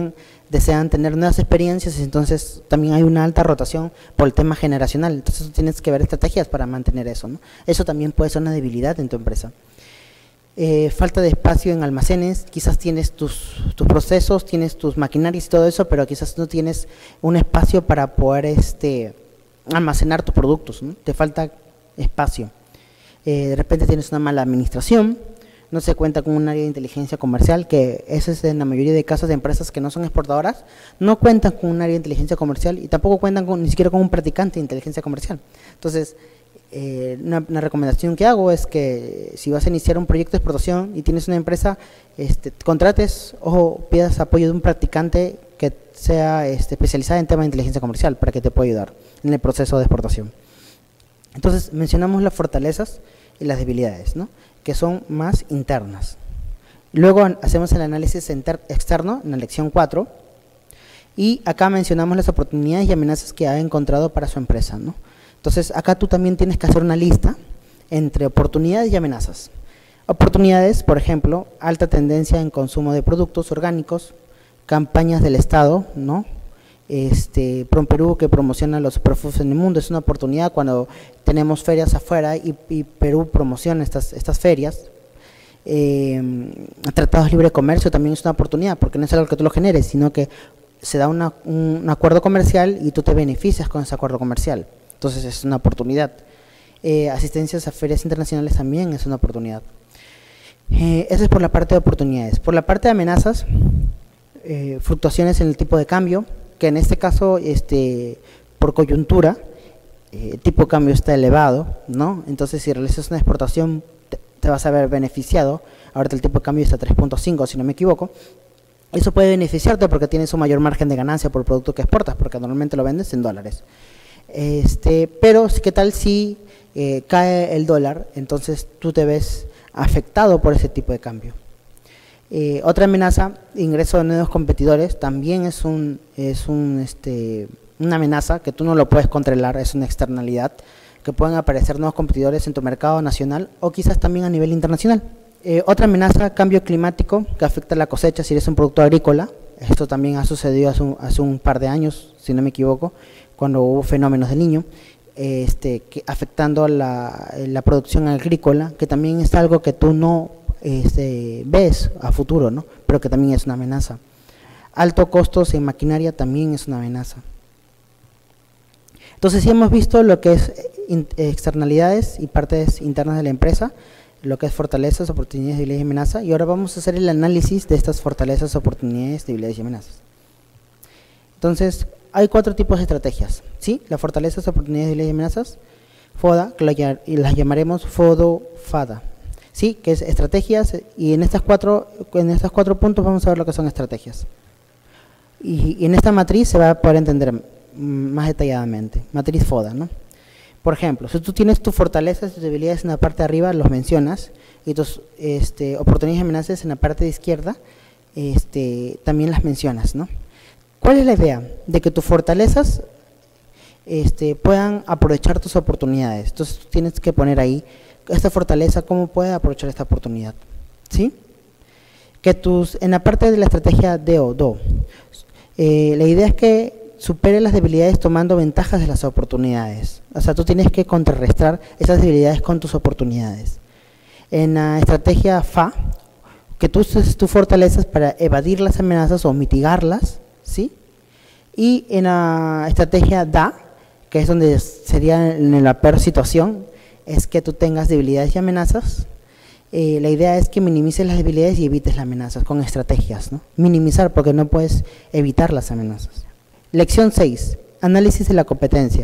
desean tener nuevas experiencias, entonces también hay una alta rotación por el tema generacional, entonces tú tienes que ver estrategias para mantener eso, ¿no? Eso también puede ser una debilidad en tu empresa. Eh, falta de espacio en almacenes, quizás tienes tus, tus procesos, tienes tus maquinarias y todo eso, pero quizás no tienes un espacio para poder este, almacenar tus productos, ¿no? Te falta espacio. Eh, de repente tienes una mala administración, no se cuenta con un área de inteligencia comercial, que eso es en la mayoría de casos de empresas que no son exportadoras, no cuentan con un área de inteligencia comercial y tampoco cuentan con, ni siquiera con un practicante de inteligencia comercial. Entonces, eh, una, una recomendación que hago es que si vas a iniciar un proyecto de exportación y tienes una empresa, este, contrates o pidas apoyo de un practicante que sea este, especializado en temas de inteligencia comercial para que te pueda ayudar en el proceso de exportación. Entonces, mencionamos las fortalezas y las debilidades, ¿no?, que son más internas. Luego hacemos el análisis externo en la lección cuatro y acá mencionamos las oportunidades y amenazas que ha encontrado para su empresa, ¿no? Entonces, acá tú también tienes que hacer una lista entre oportunidades y amenazas. Oportunidades, por ejemplo, alta tendencia en consumo de productos orgánicos, campañas del Estado, ¿no? Este, PROMPERÚ, que promociona los superfoods en el mundo, es una oportunidad cuando tenemos ferias afuera y, y Perú promociona estas, estas ferias. Eh, tratados libre de comercio también es una oportunidad, porque no es algo que tú lo generes, sino que se da una, un, un acuerdo comercial y tú te beneficias con ese acuerdo comercial. Entonces es una oportunidad. Eh, asistencias a ferias internacionales también es una oportunidad. Eh, eso es por la parte de oportunidades. Por la parte de amenazas, eh, fluctuaciones en el tipo de cambio, que en este caso, este, por coyuntura, eh, el tipo de cambio está elevado, ¿no? Entonces, si realizas una exportación, te, te vas a ver beneficiado. Ahorita el tipo de cambio está a tres punto cinco, si no me equivoco. Eso puede beneficiarte porque tienes un mayor margen de ganancia por el producto que exportas, porque normalmente lo vendes en dólares. Este, pero, ¿qué tal si eh, cae el dólar? Entonces, tú te ves afectado por ese tipo de cambio. Eh, otra amenaza, ingreso de nuevos competidores, también es un es un este una amenaza que tú no lo puedes controlar, es una externalidad, que pueden aparecer nuevos competidores en tu mercado nacional o quizás también a nivel internacional. Eh, otra amenaza, cambio climático, que afecta la cosecha si eres un producto agrícola. Esto también ha sucedido hace un, hace un par de años, si no me equivoco, cuando hubo fenómenos del Niño, este, que, afectando la, la producción agrícola, que también es algo que tú no Este, ves a futuro, ¿no?, pero que también es una amenaza. Alto costos en maquinaria también es una amenaza. Entonces, sí hemos visto lo que es externalidades y partes internas de la empresa, lo que es fortalezas, oportunidades, debilidades y amenazas, y ahora vamos a hacer el análisis de estas fortalezas, oportunidades, debilidades y amenazas. Entonces, hay cuatro tipos de estrategias, ¿sí? Las fortalezas, oportunidades, debilidades y amenazas, FODA, que las llamaremos FODO-FADA. Sí, que es estrategias, y en estas cuatro, en estos cuatro puntos vamos a ver lo que son estrategias. Y, y en esta matriz se va a poder entender más detalladamente, matriz FODA, ¿no? Por ejemplo, si tú tienes tus fortalezas y tus debilidades en la parte de arriba, los mencionas, y tus este, oportunidades y amenazas en la parte de izquierda, este, también las mencionas, ¿no? ¿Cuál es la idea? De que tus fortalezas este, puedan aprovechar tus oportunidades. Entonces tú tienes que poner ahí esta fortaleza, cómo puede aprovechar esta oportunidad, ¿sí? Que tus, en la parte de la estrategia D O, D O, eh, la idea es que supere las debilidades tomando ventajas de las oportunidades. O sea, tú tienes que contrarrestar esas debilidades con tus oportunidades. En la estrategia F A, que tú uses tus fortalezas para evadir las amenazas o mitigarlas, ¿sí? Y en la estrategia D A, que es donde sería en la peor situación, es que tú tengas debilidades y amenazas. Eh, la idea es que minimices las debilidades y evites las amenazas con estrategias, ¿no? Minimizar, porque no puedes evitar las amenazas. Lección seis, análisis de la competencia.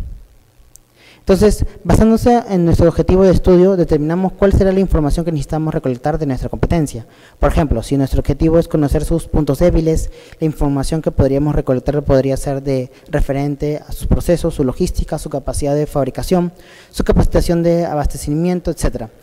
Entonces, basándose en nuestro objetivo de estudio, determinamos cuál será la información que necesitamos recolectar de nuestra competencia. Por ejemplo, si nuestro objetivo es conocer sus puntos débiles, la información que podríamos recolectar podría ser de referente a sus procesos, su logística, su capacidad de fabricación, su capacitación de abastecimiento, etcétera.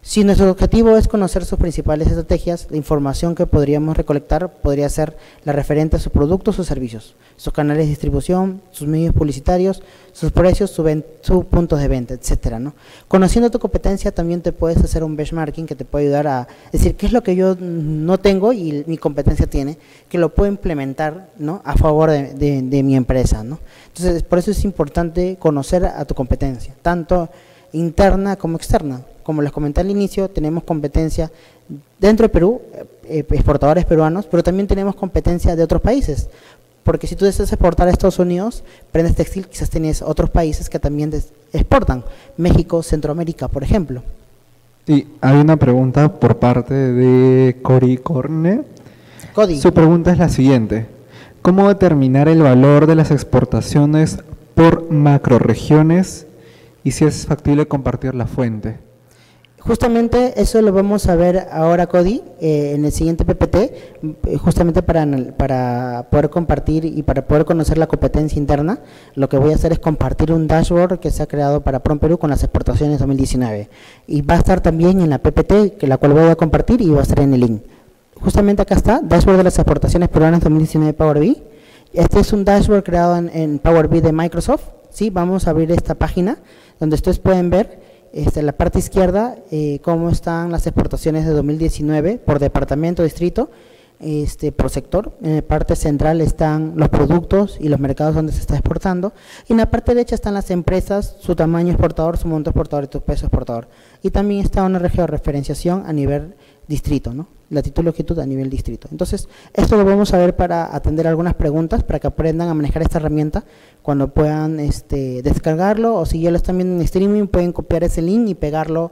Si nuestro objetivo es conocer sus principales estrategias, la información que podríamos recolectar podría ser la referente a sus productos o servicios, sus canales de distribución, sus medios publicitarios, sus precios, sus su puntos de venta, etcétera, ¿no? Conociendo tu competencia también te puedes hacer un benchmarking que te puede ayudar a decir qué es lo que yo no tengo y mi competencia tiene, que lo puedo implementar, ¿no?, a favor de, de, de mi empresa, ¿no? Entonces, por eso es importante conocer a tu competencia, tanto interna como externa. Como les comenté al inicio, tenemos competencia dentro de Perú, eh, exportadores peruanos, pero también tenemos competencia de otros países, porque si tú deseas exportar a Estados Unidos, prendas textil, quizás tienes otros países que también exportan, México, Centroamérica, por ejemplo. Sí, hay una pregunta por parte de Cori Corne. Cody. Su pregunta es la siguiente: ¿cómo determinar el valor de las exportaciones por macroregiones y si es factible compartir la fuente? Justamente eso lo vamos a ver ahora, Cody, eh, en el siguiente P P T, eh, justamente para, para poder compartir y para poder conocer la competencia interna. Lo que voy a hacer es compartir un dashboard que se ha creado para PROMPERÚ con las exportaciones dos mil diecinueve. Y va a estar también en la P P T, que la cual voy a compartir y va a estar en el link. Justamente acá está, dashboard de las exportaciones peruanas dos mil diecinueve Power B I. Este es un dashboard creado en, en Power B I de Microsoft. ¿Sí? Vamos a abrir esta página donde ustedes pueden ver Este, en la parte izquierda, eh, cómo están las exportaciones de dos mil diecinueve por departamento, distrito, este, por sector. En la parte central están los productos y los mercados donde se está exportando. Y en la parte derecha están las empresas, su tamaño exportador, su monto exportador y su peso exportador. Y también está una georreferenciación a nivel distrito, ¿no? Latitud, longitud a nivel distrito. Entonces, esto lo vamos a ver para atender algunas preguntas, para que aprendan a manejar esta herramienta cuando puedan este, descargarlo, o si ya lo están viendo en streaming, pueden copiar ese link y pegarlo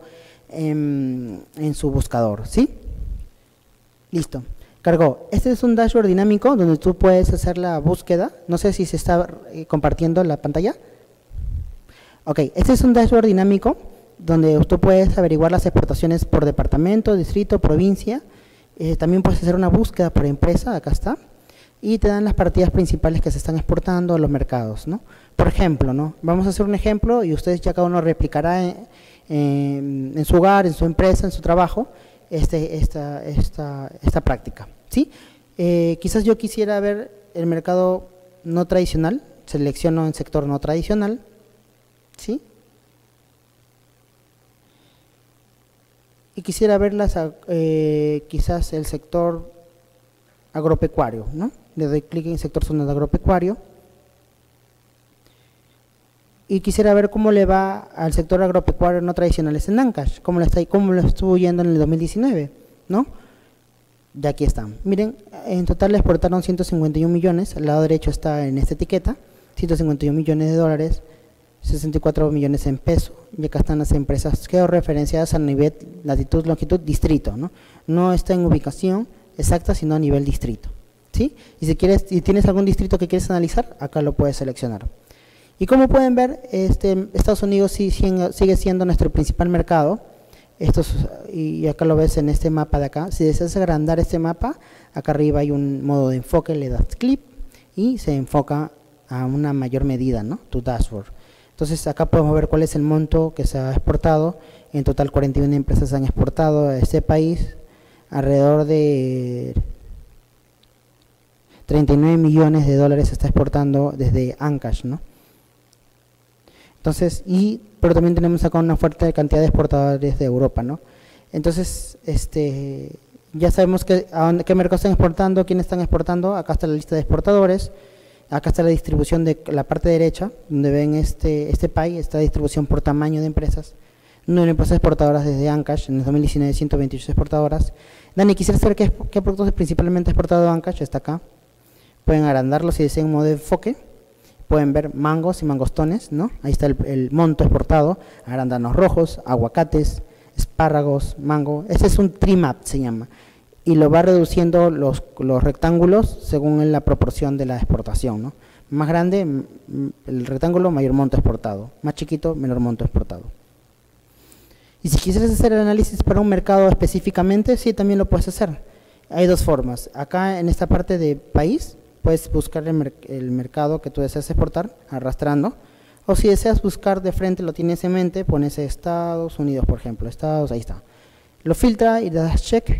en, en su buscador, ¿sí? Listo. Cargó. Este es un dashboard dinámico donde tú puedes hacer la búsqueda. No sé si se está eh, compartiendo la pantalla. Ok, este es un dashboard dinámico donde tú puedes averiguar las exportaciones por departamento, distrito, provincia. Eh, también puedes hacer una búsqueda por empresa, acá está, y te dan las partidas principales que se están exportando a los mercados, ¿no? Por ejemplo, ¿no? Vamos a hacer un ejemplo y ustedes ya cada uno replicará en, en, en su hogar, en su empresa, en su trabajo, este, esta, esta, esta práctica, ¿sí? Eh, quizás yo quisiera ver el mercado no tradicional, selecciono en sector no tradicional, ¿sí? Y quisiera verlas, eh, quizás el sector agropecuario, ¿no? Le doy clic en sector zona de agropecuario. Y quisiera ver cómo le va al sector agropecuario no tradicionales en Ancash, cómo le está, cómo lo estuvo yendo en el dos mil diecinueve, ¿no? Ya aquí están. Miren, en total le exportaron ciento cincuenta y un millones, al lado derecho está en esta etiqueta, ciento cincuenta y un millones de dólares, sesenta y cuatro millones en peso, y acá están las empresas georreferenciadas a nivel latitud, longitud, distrito, ¿no? No está en ubicación exacta, sino a nivel distrito, ¿sí? Y si quieres, si tienes algún distrito que quieres analizar, acá lo puedes seleccionar. Y como pueden ver, este, Estados Unidos sí, sigue siendo nuestro principal mercado. Estos, y acá lo ves en este mapa de acá. Si deseas agrandar este mapa, acá arriba hay un modo de enfoque, le das clic y se enfoca a una mayor medida, ¿no? Tu dashboard. Entonces acá podemos ver cuál es el monto que se ha exportado. En total cuarenta y una empresas han exportado a este país, alrededor de treinta y nueve millones de dólares se está exportando desde Ancash, ¿no? Entonces, y, pero también tenemos acá una fuerte cantidad de exportadores de Europa, ¿no? Entonces, este, ya sabemos que, a dónde, qué mercados están exportando, quiénes están exportando. Acá está la lista de exportadores, acá está la distribución de la parte derecha, donde ven este, este pie, esta distribución por tamaño de empresas. Nueve empresas exportadoras desde Ancash, en el dos mil diecinueve ciento veintiocho exportadoras. Dani, quisiera saber qué, qué productos principalmente exportado Ancash, está acá. Pueden agrandarlo si desean un modo de enfoque. Pueden ver mangos y mangostones, ¿no? Ahí está el, el monto exportado, arándanos rojos, aguacates, espárragos, mango. Ese es un trimap, se llama. Y lo va reduciendo los, los rectángulos según la proporción de la exportación, ¿no? Más grande, el rectángulo, mayor monto exportado. Más chiquito, menor monto exportado. Y si quisieras hacer el análisis para un mercado específicamente, sí, también lo puedes hacer. Hay dos formas. Acá en esta parte de país, puedes buscar el, mer el mercado que tú deseas exportar, arrastrando, o si deseas buscar de frente, lo tienes en mente, pones Estados Unidos, por ejemplo, Estados, ahí está. Lo filtra y le das check.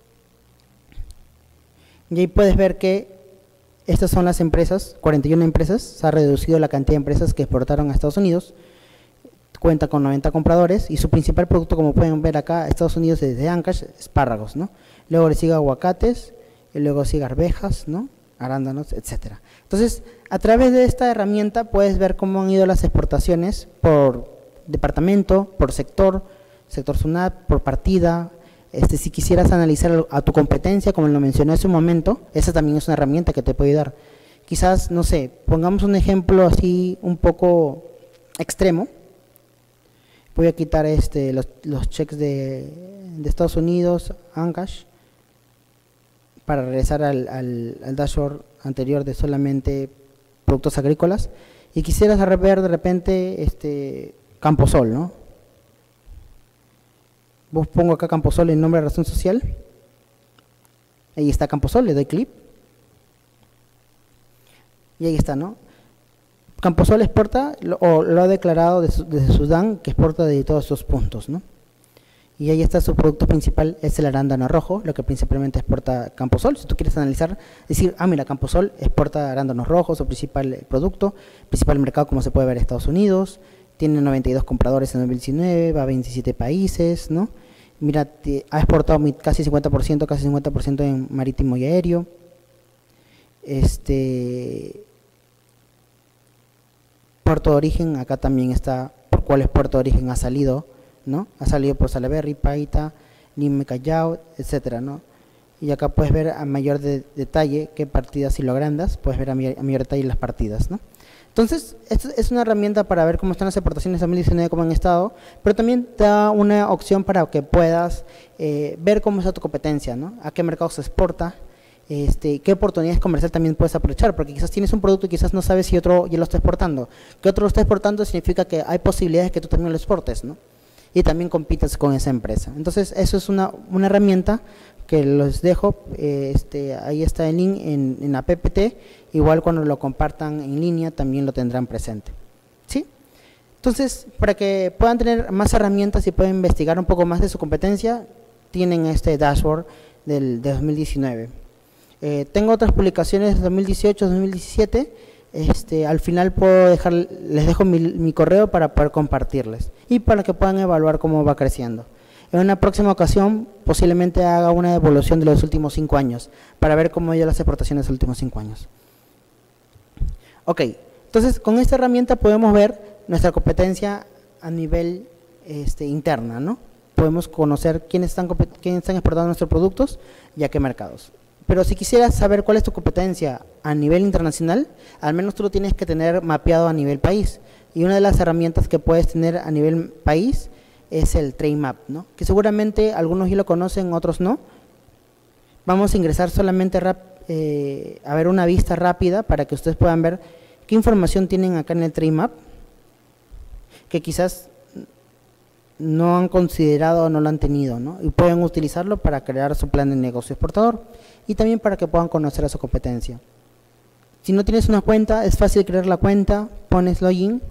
Y ahí puedes ver que estas son las empresas, cuarenta y una empresas, se ha reducido la cantidad de empresas que exportaron a Estados Unidos, cuenta con noventa compradores y su principal producto, como pueden ver acá, Estados Unidos es de Ancash, espárragos, ¿no? Luego le sigue aguacates, y luego sigue arvejas, ¿no? Arándanos, etcétera. Entonces, a través de esta herramienta puedes ver cómo han ido las exportaciones por departamento, por sector, sector SUNAT, por partida. Este, si quisieras analizar a tu competencia, como lo mencioné hace un momento, esa también es una herramienta que te puede ayudar. Quizás, no sé, pongamos un ejemplo así un poco extremo. Voy a quitar este, los, los checks de, de Estados Unidos, Ancash, para regresar al, al, al dashboard anterior de solamente productos agrícolas. Y quisieras ver de repente este, Camposol, ¿no? Vos pongo acá Camposol en nombre de razón social. Ahí está Camposol, le doy clic. Y ahí está, ¿no? Camposol exporta, lo, o lo ha declarado desde, desde Sudán, que exporta de todos esos puntos, ¿no? Y ahí está su producto principal, es el arándano rojo, lo que principalmente exporta Camposol. Si tú quieres analizar, decir, ah, mira, Camposol exporta arándanos rojos, su principal producto, principal mercado, como se puede ver, Estados Unidos. Tiene noventa y dos compradores en dos mil diecinueve, va a veintisiete países, ¿no? Mira, te, ha exportado casi cincuenta por ciento, casi cincuenta por ciento en marítimo y aéreo. Este, puerto de origen, acá también está por cuáles puerto de origen ha salido, ¿no? Ha salido por Salaberry, Paita, Nime, Callao, etcétera, ¿no? Y acá puedes ver a mayor de, detalle qué partidas, si lo agrandas, puedes ver a, mi, a mayor detalle las partidas, ¿no? Entonces, esto es una herramienta para ver cómo están las exportaciones de dos mil diecinueve, cómo han estado, pero también te da una opción para que puedas eh, ver cómo está tu competencia, ¿no? A qué mercado se exporta, este, qué oportunidades comerciales también puedes aprovechar, porque quizás tienes un producto y quizás no sabes si otro ya lo está exportando. Que otro lo está exportando significa que hay posibilidades que tú también lo exportes, ¿no? Y también compites con esa empresa. Entonces, eso es una, una herramienta que los dejo, eh, este, ahí está el link en, en la P P T, igual cuando lo compartan en línea también lo tendrán presente, ¿sí? Entonces, para que puedan tener más herramientas y puedan investigar un poco más de su competencia, tienen este dashboard del, de dos mil diecinueve. Eh, tengo otras publicaciones de dos mil dieciocho, dos mil diecisiete, este, al final puedo dejar, les dejo mi, mi correo para poder compartirles y para que puedan evaluar cómo va creciendo. En una próxima ocasión posiblemente haga una evaluación de los últimos cinco años para ver cómo ido las exportaciones de los últimos cinco años. Ok, entonces con esta herramienta podemos ver nuestra competencia a nivel este, interna, ¿no? Podemos conocer quiénes están, quiénes están exportando nuestros productos y a qué mercados. Pero si quisieras saber cuál es tu competencia a nivel internacional, al menos tú lo tienes que tener mapeado a nivel país. Y una de las herramientas que puedes tener a nivel país es el Trade Map, ¿no? Que seguramente algunos ya lo conocen, otros no. Vamos a ingresar solamente rap, eh, a ver una vista rápida para que ustedes puedan ver qué información tienen acá en el Trade Map, que quizás no han considerado o no lo han tenido, ¿no? Y pueden utilizarlo para crear su plan de negocio exportador y también para que puedan conocer a su competencia. Si no tienes una cuenta, es fácil crear la cuenta, pones login,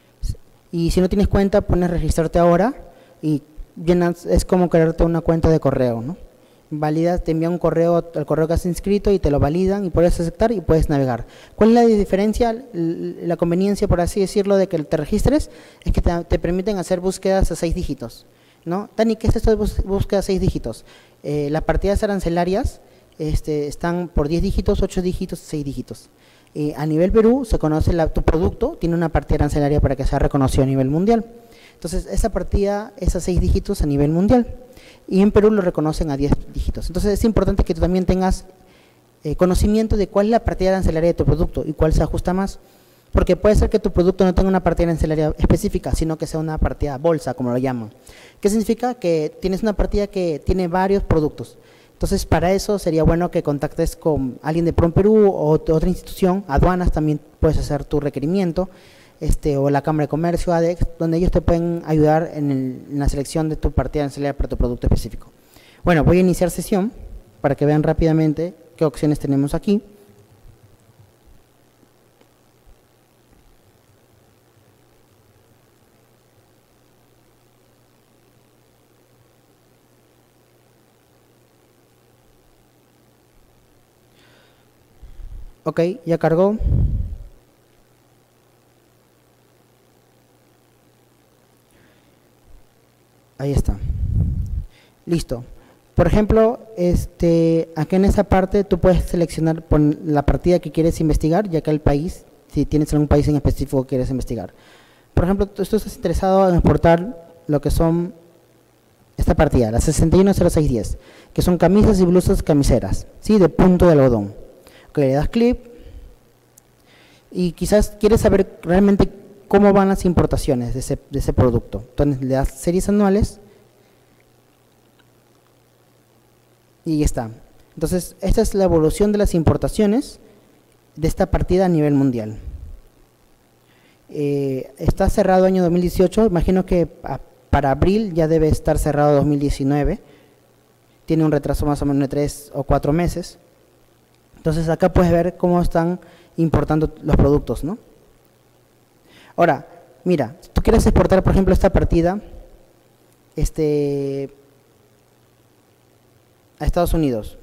y si no tienes cuenta, pones registrarte ahora y llenas, es como crearte una cuenta de correo, ¿no? Validas, te envía un correo al correo que has inscrito y te lo validan y puedes aceptar y puedes navegar. ¿Cuál es la diferencia, la conveniencia, por así decirlo, de que te registres? Es que te, te permiten hacer búsquedas a seis dígitos, ¿no? Dani, ¿qué es esto de búsqueda a seis dígitos? Eh, las partidas arancelarias este, están por diez dígitos, ocho dígitos, seis dígitos. Eh, a nivel Perú se conoce la, tu producto, tiene una partida arancelaria para que sea reconocido a nivel mundial. Entonces, esa partida es a seis dígitos a nivel mundial. Y en Perú lo reconocen a diez dígitos. Entonces, es importante que tú también tengas eh, conocimiento de cuál es la partida arancelaria de tu producto y cuál se ajusta más. Porque puede ser que tu producto no tenga una partida arancelaria específica, sino que sea una partida bolsa, como lo llaman. ¿Qué significa? Que tienes una partida que tiene varios productos. Entonces, para eso sería bueno que contactes con alguien de PROMPERÚ o otra institución, aduanas también puedes hacer tu requerimiento, este, o la Cámara de Comercio, ADEX, donde ellos te pueden ayudar en, el, en la selección de tu partida arancelaria para tu producto específico. Bueno, voy a iniciar sesión para que vean rápidamente qué opciones tenemos aquí. Ok, ya cargó. Ahí está. Listo. Por ejemplo, este, acá en esa parte tú puedes seleccionar la partida que quieres investigar, ya que el país, si tienes algún país en específico que quieres investigar. Por ejemplo, tú estás interesado en exportar lo que son esta partida, la sesenta y uno cero seis diez, que son camisas y blusas camiseras, ¿sí? De punto de algodón. Ok, le das clic y quizás quieres saber realmente cómo van las importaciones de ese, de ese producto. Entonces le das series anuales y ya está. Entonces, esta es la evolución de las importaciones de esta partida a nivel mundial. Eh, está cerrado año dos mil dieciocho, imagino que a, para abril ya debe estar cerrado dos mil diecinueve. Tiene un retraso más o menos de tres o cuatro meses. Entonces, acá puedes ver cómo están importando los productos, ¿no? Ahora, mira, si tú quieres exportar, por ejemplo, esta partida este, a Estados Unidos.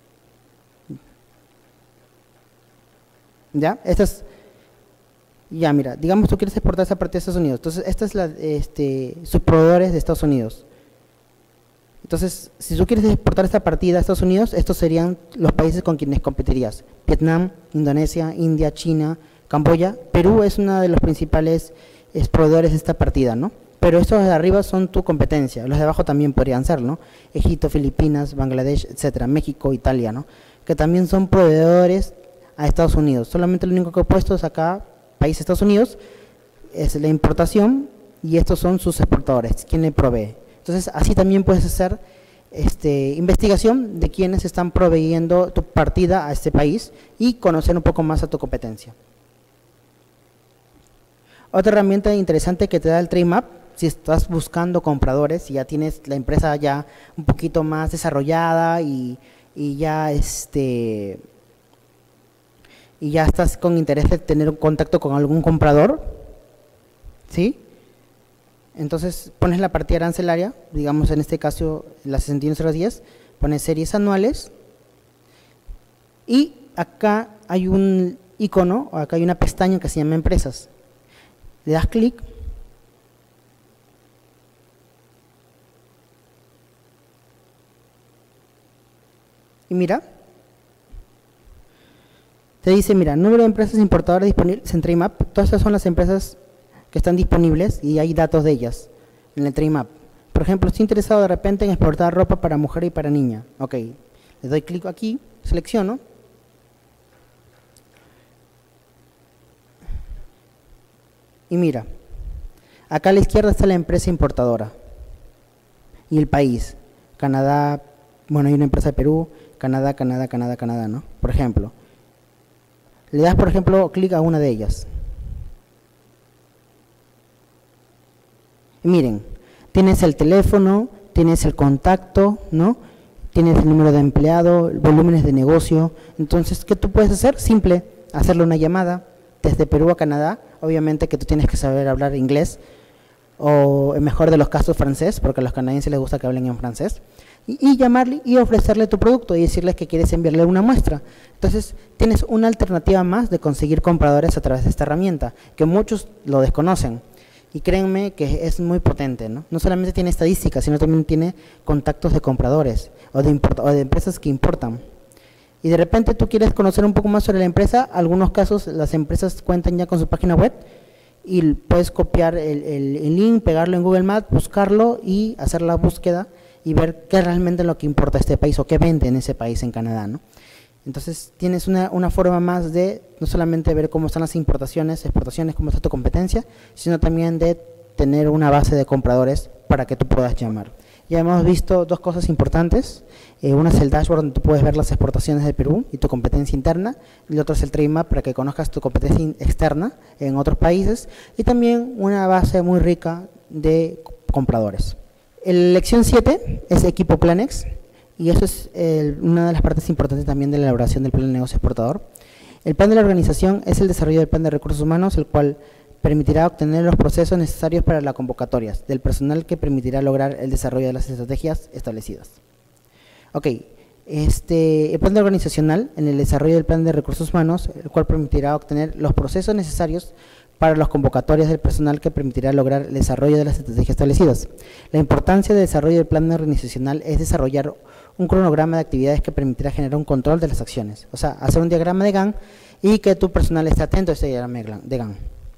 ¿Ya? Esta es, ya, mira, digamos tú quieres exportar esa partida a Estados Unidos. Entonces, esta es la, este, sus proveedores de Estados Unidos. Entonces, si tú quieres exportar esta partida a Estados Unidos, estos serían los países con quienes competirías. Vietnam, Indonesia, India, China, Camboya. Perú es uno de los principales es, proveedores de esta partida, ¿no? Pero estos de arriba son tu competencia. Los de abajo también podrían ser, ¿no? Egipto, Filipinas, Bangladesh, etcétera. México, Italia, ¿no? Que también son proveedores a Estados Unidos. Solamente lo único que he puesto es acá, país Estados Unidos, es la importación y estos son sus exportadores, quien le provee. Entonces, así también puedes hacer este, investigación de quienes están proveyendo tu partida a este país y conocer un poco más a tu competencia. Otra herramienta interesante que te da el Trade Map, si estás buscando compradores, si ya tienes la empresa ya un poquito más desarrollada y, y ya este y ya estás con interés de tener un contacto con algún comprador, ¿sí? Entonces pones la partida arancelaria, digamos en este caso la sesenta y uno cero diez, pones series anuales y acá hay un icono, o acá hay una pestaña que se llama empresas. Le das clic y mira, te dice, mira, número de empresas importadoras disponibles en Trade Map. Todas estas son las empresas que están disponibles y hay datos de ellas en el Trade Map. Por ejemplo, estoy interesado de repente en exportar ropa para mujer y para niña. Ok, le doy clic aquí, selecciono. Y mira, acá a la izquierda está la empresa importadora y el país. Canadá, bueno, hay una empresa de Perú, Canadá, Canadá, Canadá, Canadá, ¿no? Por ejemplo. Le das, por ejemplo, clic a una de ellas. Y miren, tienes el teléfono, tienes el contacto, ¿no? Tienes el número de empleado, volúmenes de negocio. Entonces, ¿qué tú puedes hacer? Simple, hacerle una llamada desde Perú a Canadá. Obviamente que tú tienes que saber hablar inglés o en mejor de los casos francés, porque a los canadienses les gusta que hablen en francés. Y, y llamarle y ofrecerle tu producto y decirles que quieres enviarle una muestra. Entonces, tienes una alternativa más de conseguir compradores a través de esta herramienta, que muchos lo desconocen. Y créanme que es muy potente, ¿no? No solamente tiene estadísticas, sino también tiene contactos de compradores o de, o de empresas que importan. Y de repente tú quieres conocer un poco más sobre la empresa, algunos casos las empresas cuentan ya con su página web y puedes copiar el, el, el link, pegarlo en Google Maps, buscarlo y hacer la búsqueda y ver qué es realmente lo que importa este país o qué vende en ese país en Canadá, ¿no? Entonces tienes una, una forma más de no solamente ver cómo están las importaciones, exportaciones, cómo está tu competencia, sino también de tener una base de compradores para que tú puedas llamar. Ya hemos visto dos cosas importantes, eh, una es el dashboard donde tú puedes ver las exportaciones de Perú y tu competencia interna, y el otro es el Trade Map para que conozcas tu competencia externa en otros países, y también una base muy rica de compradores. La lección siete es equipo Planex, y eso es el, una de las partes importantes también de la elaboración del plan de negocio exportador. El plan de la organización es el desarrollo del plan de recursos humanos, el cual permitirá obtener los procesos necesarios para las convocatorias del personal que permitirá lograr el desarrollo de las estrategias establecidas. Ok, Este, el plan de organizacional en el desarrollo del plan de recursos humanos, el cual permitirá obtener los procesos necesarios para las convocatorias del personal que permitirá lograr el desarrollo de las estrategias establecidas. La importancia del desarrollo del plan organizacional es desarrollar un cronograma de actividades que permitirá generar un control de las acciones, o sea, hacer un diagrama de Gantt y que tu personal esté atento a ese diagrama de Gantt.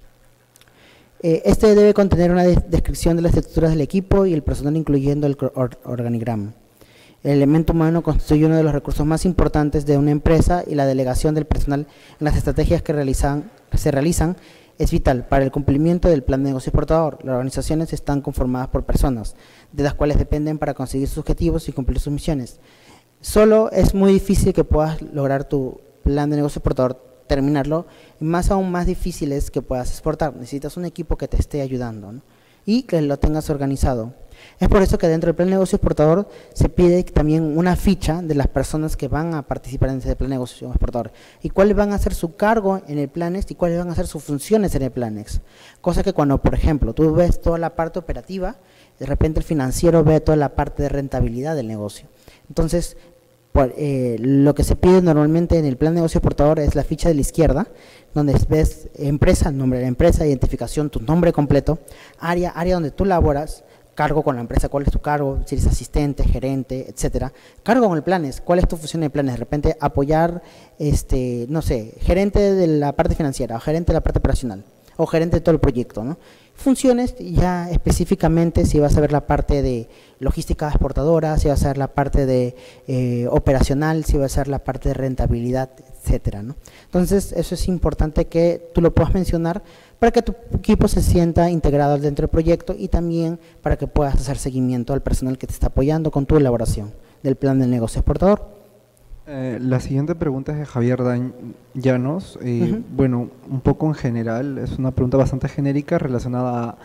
Eh, este debe contener una de descripción de las estructuras del equipo y el personal, incluyendo el or organigrama. El elemento humano constituye uno de los recursos más importantes de una empresa y la delegación del personal en las estrategias que realizan, se realizan es vital para el cumplimiento del plan de negocio exportador. Las organizaciones están conformadas por personas, de las cuales dependen para conseguir sus objetivos y cumplir sus misiones. Solo es muy difícil que puedas lograr tu plan de negocio exportador, terminarlo, y más aún más difícil es que puedas exportar. Necesitas un equipo que te esté ayudando, ¿no? Y que lo tengas organizado. Es por eso que dentro del plan de negocio exportador se pide también una ficha de las personas que van a participar en ese plan de negocio exportador y cuáles van a ser su cargo en el Planex y cuáles van a ser sus funciones en el Planex. Cosa que cuando, por ejemplo, tú ves toda la parte operativa, de repente el financiero ve toda la parte de rentabilidad del negocio. Entonces, por, eh, lo que se pide normalmente en el plan de negocio exportador es la ficha de la izquierda, donde ves empresa, nombre de la empresa, identificación, tu nombre completo, área, área donde tú laboras, cargo con la empresa, cuál es tu cargo, si eres asistente, gerente, etcétera. Cargo con el Planex, cuál es tu función en el Planex, de repente apoyar, este, no sé, gerente de la parte financiera, o gerente de la parte operacional, o gerente de todo el proyecto, ¿no? Funciones, ya específicamente si vas a ver la parte de logística exportadora, si vas a ver la parte de eh, operacional, si vas a ver la parte de rentabilidad, etcétera, ¿no? Entonces, eso es importante que tú lo puedas mencionar para que tu equipo se sienta integrado dentro del proyecto y también para que puedas hacer seguimiento al personal que te está apoyando con tu elaboración del plan de negocio exportador. Eh, la siguiente pregunta es de Javier Dan Llanos. Eh, uh-huh. Bueno, un poco en general, es una pregunta bastante genérica relacionada a,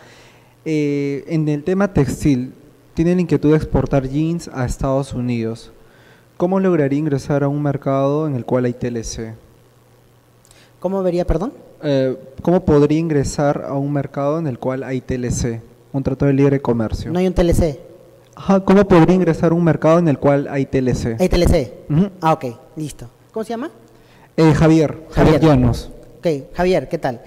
eh, en el tema textil, tienen inquietud de exportar jeans a Estados Unidos. ¿Cómo lograría ingresar a un mercado en el cual hay T L C? ¿Cómo vería, perdón? Eh, ¿Cómo podría ingresar a un mercado en el cual hay T L C, un tratado de libre comercio? No hay un T L C. Ajá, ¿cómo podría ingresar a un mercado en el cual hay T L C? ¿Hay T L C? Uh-huh. Ah, ok, listo. ¿Cómo se llama? Eh, Javier, Javier, Javier Llanos. Ok, Javier, ¿qué tal?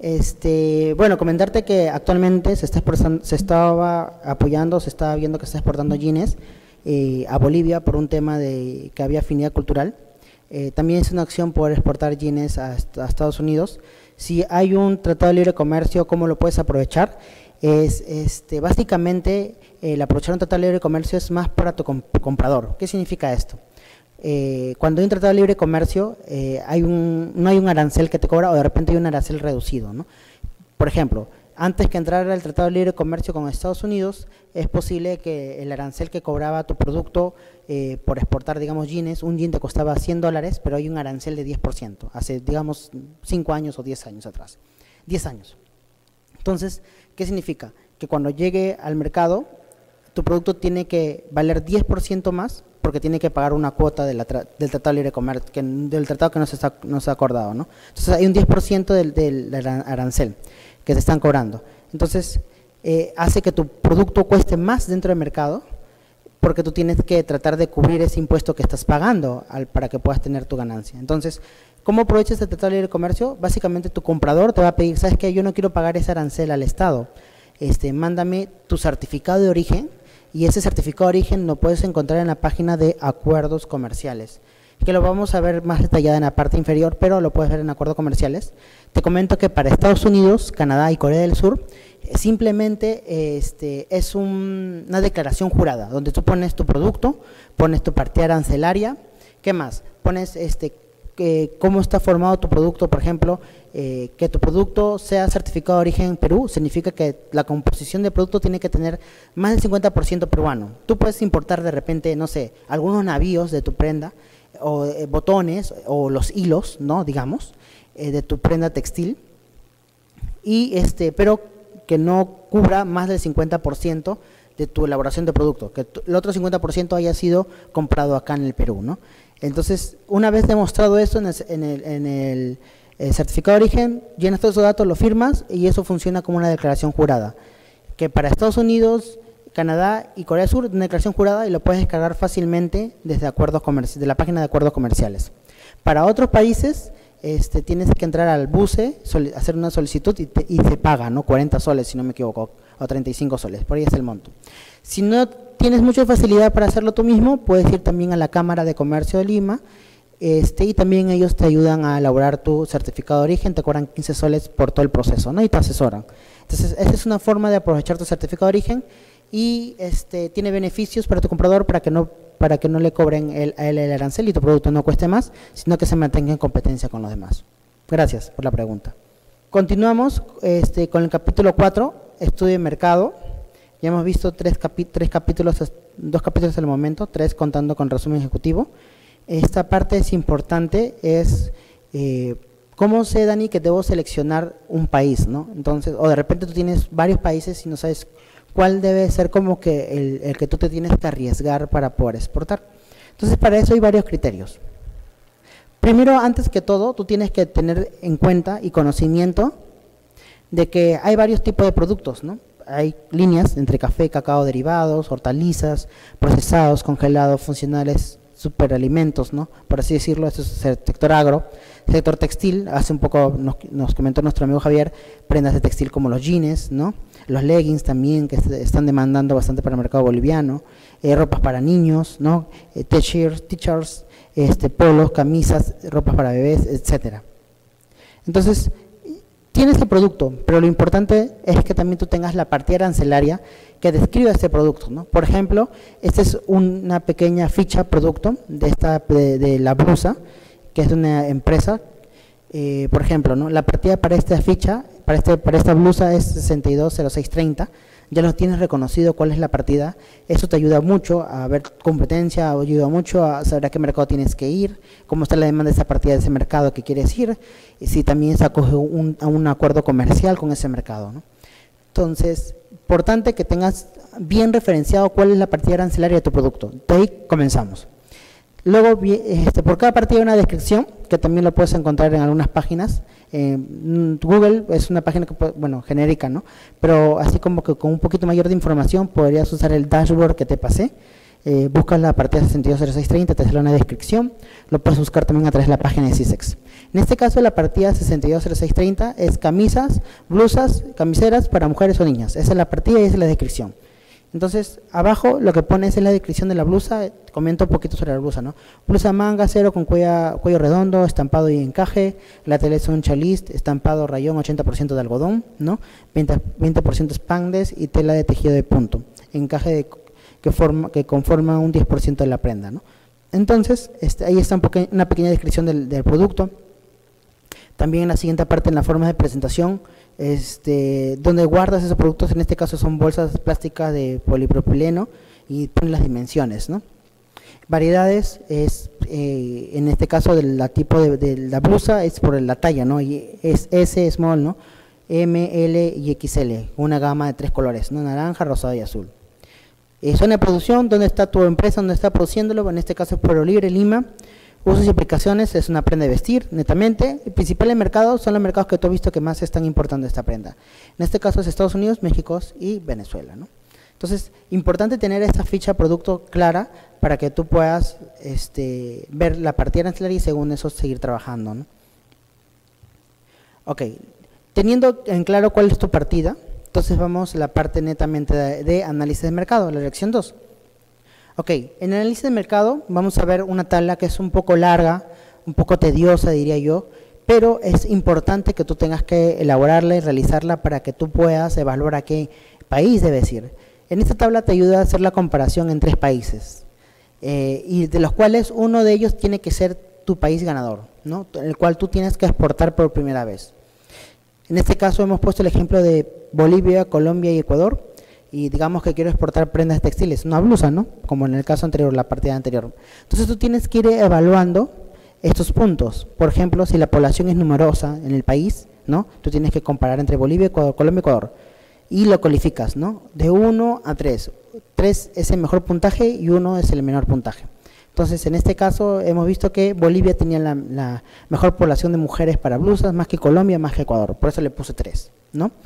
Este, bueno, comentarte que actualmente se está se estaba apoyando, se estaba viendo que se está exportando jeans eh, a Bolivia por un tema de que había afinidad cultural. Eh, también es una acción poder exportar jeans a, a Estados Unidos. Si hay un tratado de libre comercio, ¿cómo lo puedes aprovechar? Es, este, básicamente, el aprovechar un tratado de libre comercio es más para tu comp comprador. ¿Qué significa esto? Eh, cuando hay un tratado de libre comercio, eh, hay un, no hay un arancel que te cobra o de repente hay un arancel reducido, ¿no? Por ejemplo, antes que entrara el tratado de libre comercio con Estados Unidos, es posible que el arancel que cobraba tu producto eh, por exportar, digamos, jeans, un jean te costaba cien dólares, pero hay un arancel de diez por ciento, hace, digamos, cinco años o diez años atrás. diez años. Entonces, ¿qué significa? Que cuando llegue al mercado, tu producto tiene que valer diez por ciento más porque tiene que pagar una cuota de la tra del Tratado de Libre Comercio, que, del tratado que no se, está, no se ha acordado, ¿no? Entonces, hay un diez por ciento del, del arancel que te están cobrando. Entonces, eh, hace que tu producto cueste más dentro del mercado porque tú tienes que tratar de cubrir ese impuesto que estás pagando al, para que puedas tener tu ganancia. Entonces, ¿cómo aprovechas este Tratado de Libre Comercio? Básicamente tu comprador te va a pedir, ¿sabes qué? Yo no quiero pagar ese arancel al Estado, este, mándame tu certificado de origen, y ese certificado de origen lo puedes encontrar en la página de acuerdos comerciales, que lo vamos a ver más detallada en la parte inferior, pero lo puedes ver en acuerdos comerciales. Te comento que para Estados Unidos, Canadá y Corea del Sur, simplemente este, es un, una declaración jurada, donde tú pones tu producto, pones tu partida arancelaria, ¿qué más? Pones este, que, cómo está formado tu producto, por ejemplo, eh, que tu producto sea certificado de origen Perú, significa que la composición del producto tiene que tener más del cincuenta por ciento peruano. Tú puedes importar de repente, no sé, algunos navíos de tu prenda, o eh, botones, o los hilos, ¿no? Digamos, eh, de tu prenda textil, y este, pero que no cubra más del cincuenta por ciento de tu elaboración de producto, que tu, el otro cincuenta por ciento haya sido comprado acá en el Perú, ¿no? Entonces, una vez demostrado eso en el, en el, en el eh, certificado de origen, llenas todos esos datos, lo firmas y eso funciona como una declaración jurada. Que para Estados Unidos, Canadá y Corea del Sur, una declaración jurada, y lo puedes descargar fácilmente desde acuerdos comerci- de la página de acuerdos comerciales. Para otros países, este, tienes que entrar al BUCE, hacer una solicitud y, te, y se paga, ¿no? cuarenta soles, si no me equivoco, o treinta y cinco soles, por ahí es el monto. Si no tienes mucha facilidad para hacerlo tú mismo, puedes ir también a la Cámara de Comercio de Lima, este, y también ellos te ayudan a elaborar tu certificado de origen, te cobran quince soles por todo el proceso, ¿no? Y te asesoran. Entonces, esa es una forma de aprovechar tu certificado de origen y este, tiene beneficios para tu comprador para que no para que no le cobren el, a él el arancel y tu producto no cueste más, sino que se mantenga en competencia con los demás. Gracias por la pregunta. Continuamos este, con el capítulo cuatro, estudio de mercado. Ya hemos visto tres, capi tres capítulos, dos capítulos en el momento, tres contando con resumen ejecutivo. Esta parte es importante, es eh, cómo sé, Dani, que debo seleccionar un país, ¿no? Entonces, o de repente tú tienes varios países y no sabes cuál debe ser como que el, el que tú te tienes que arriesgar para poder exportar. Entonces, para eso hay varios criterios. Primero, antes que todo, tú tienes que tener en cuenta y conocimiento de que hay varios tipos de productos, ¿no? Hay líneas entre café, cacao, derivados, hortalizas, procesados, congelados, funcionales, superalimentos, ¿no? Por así decirlo, esto es el sector agro. Sector textil, hace un poco nos, nos comentó nuestro amigo Javier, prendas de textil como los jeans, ¿no? Los leggings también, que están demandando bastante para el mercado boliviano, eh, ropas para niños, ¿no? Eh, t-shirts, t-shirts, este, polos, camisas, ropas para bebés, etcétera. Entonces, tienes el producto, pero lo importante es que también tú tengas la partida arancelaria que describa este producto, ¿no? Por ejemplo, esta es una pequeña ficha producto de, esta, de, de la blusa, que es de una empresa. Eh, por ejemplo, ¿no? La partida para esta ficha, para, este, para esta blusa es sesenta y dos cero seis treinta, ya lo tienes reconocido cuál es la partida, eso te ayuda mucho a ver competencia, ayuda mucho a saber a qué mercado tienes que ir, cómo está la demanda de esa partida de ese mercado que quieres ir, y si también se acoge un, a un acuerdo comercial con ese mercado, ¿no? Entonces, importante que tengas bien referenciado cuál es la partida arancelaria de tu producto. De ahí comenzamos. Luego, este, por cada partida hay una descripción, que también lo puedes encontrar en algunas páginas. Eh, Google es una página, que, bueno, genérica, ¿no? Pero así como que con un poquito mayor de información podrías usar el dashboard que te pasé. Eh, buscas la partida sesenta y dos cero seis treinta, te sale una descripción. Lo puedes buscar también a través de la página de CISEX. En este caso, la partida sesenta y dos cero seis treinta es camisas, blusas, camiseras para mujeres o niñas. Esa es la partida y esa es la descripción. Entonces, abajo lo que pones es la descripción de la blusa. Comento un poquito sobre la blusa, ¿no? Blusa manga cero con cuello, cuello redondo, estampado y encaje, lateral son chalist, estampado rayón ochenta por ciento de algodón, ¿no? veinte por ciento spandex y tela de tejido de punto, encaje de, que, forma, que conforma un diez por ciento de la prenda, ¿no? Entonces, este, ahí está un una pequeña descripción del, del producto. También en la siguiente parte, en la forma de presentación, este, donde guardas esos productos, en este caso son bolsas plásticas de polipropileno y pones las dimensiones, ¿no? Variedades es, eh, en este caso, del tipo de, de la blusa es por la talla, ¿no? Y es S, small, ¿no? M, L y X L, una gama de tres colores, ¿no? Naranja, rosado y azul. Eh, zona de producción, ¿dónde está tu empresa? ¿Dónde está produciéndolo? En este caso es Pueblo Libre, Lima. Usos y aplicaciones, es una prenda de vestir, netamente. El principal mercado son los mercados que tú has visto que más están importando esta prenda. En este caso es Estados Unidos, México y Venezuela, ¿no? Entonces, importante tener esta ficha producto clara para que tú puedas este, ver la partida arancelaria y según eso seguir trabajando, ¿no? Ok, teniendo en claro cuál es tu partida, entonces vamos a la parte netamente de, de análisis de mercado, la lección dos. Ok, en el análisis de mercado vamos a ver una tabla que es un poco larga, un poco tediosa diría yo, pero es importante que tú tengas que elaborarla y realizarla para que tú puedas evaluar a qué país debes ir. En esta tabla te ayuda a hacer la comparación en tres países, eh, y de los cuales uno de ellos tiene que ser tu país ganador, ¿no? El cual tú tienes que exportar por primera vez. En este caso hemos puesto el ejemplo de Bolivia, Colombia y Ecuador. Y digamos que quiero exportar prendas textiles, una blusa, ¿no? Como en el caso anterior, la partida anterior. Entonces tú tienes que ir evaluando estos puntos. Por ejemplo, si la población es numerosa en el país, ¿no? Tú tienes que comparar entre Bolivia, Ecuador, Colombia y Ecuador. Y lo calificas, ¿no? De uno a tres. tres es el mejor puntaje y uno es el menor puntaje. Entonces, en este caso, hemos visto que Bolivia tenía la, la mejor población de mujeres para blusas, más que Colombia, más que Ecuador. Por eso le puse tres, ¿no?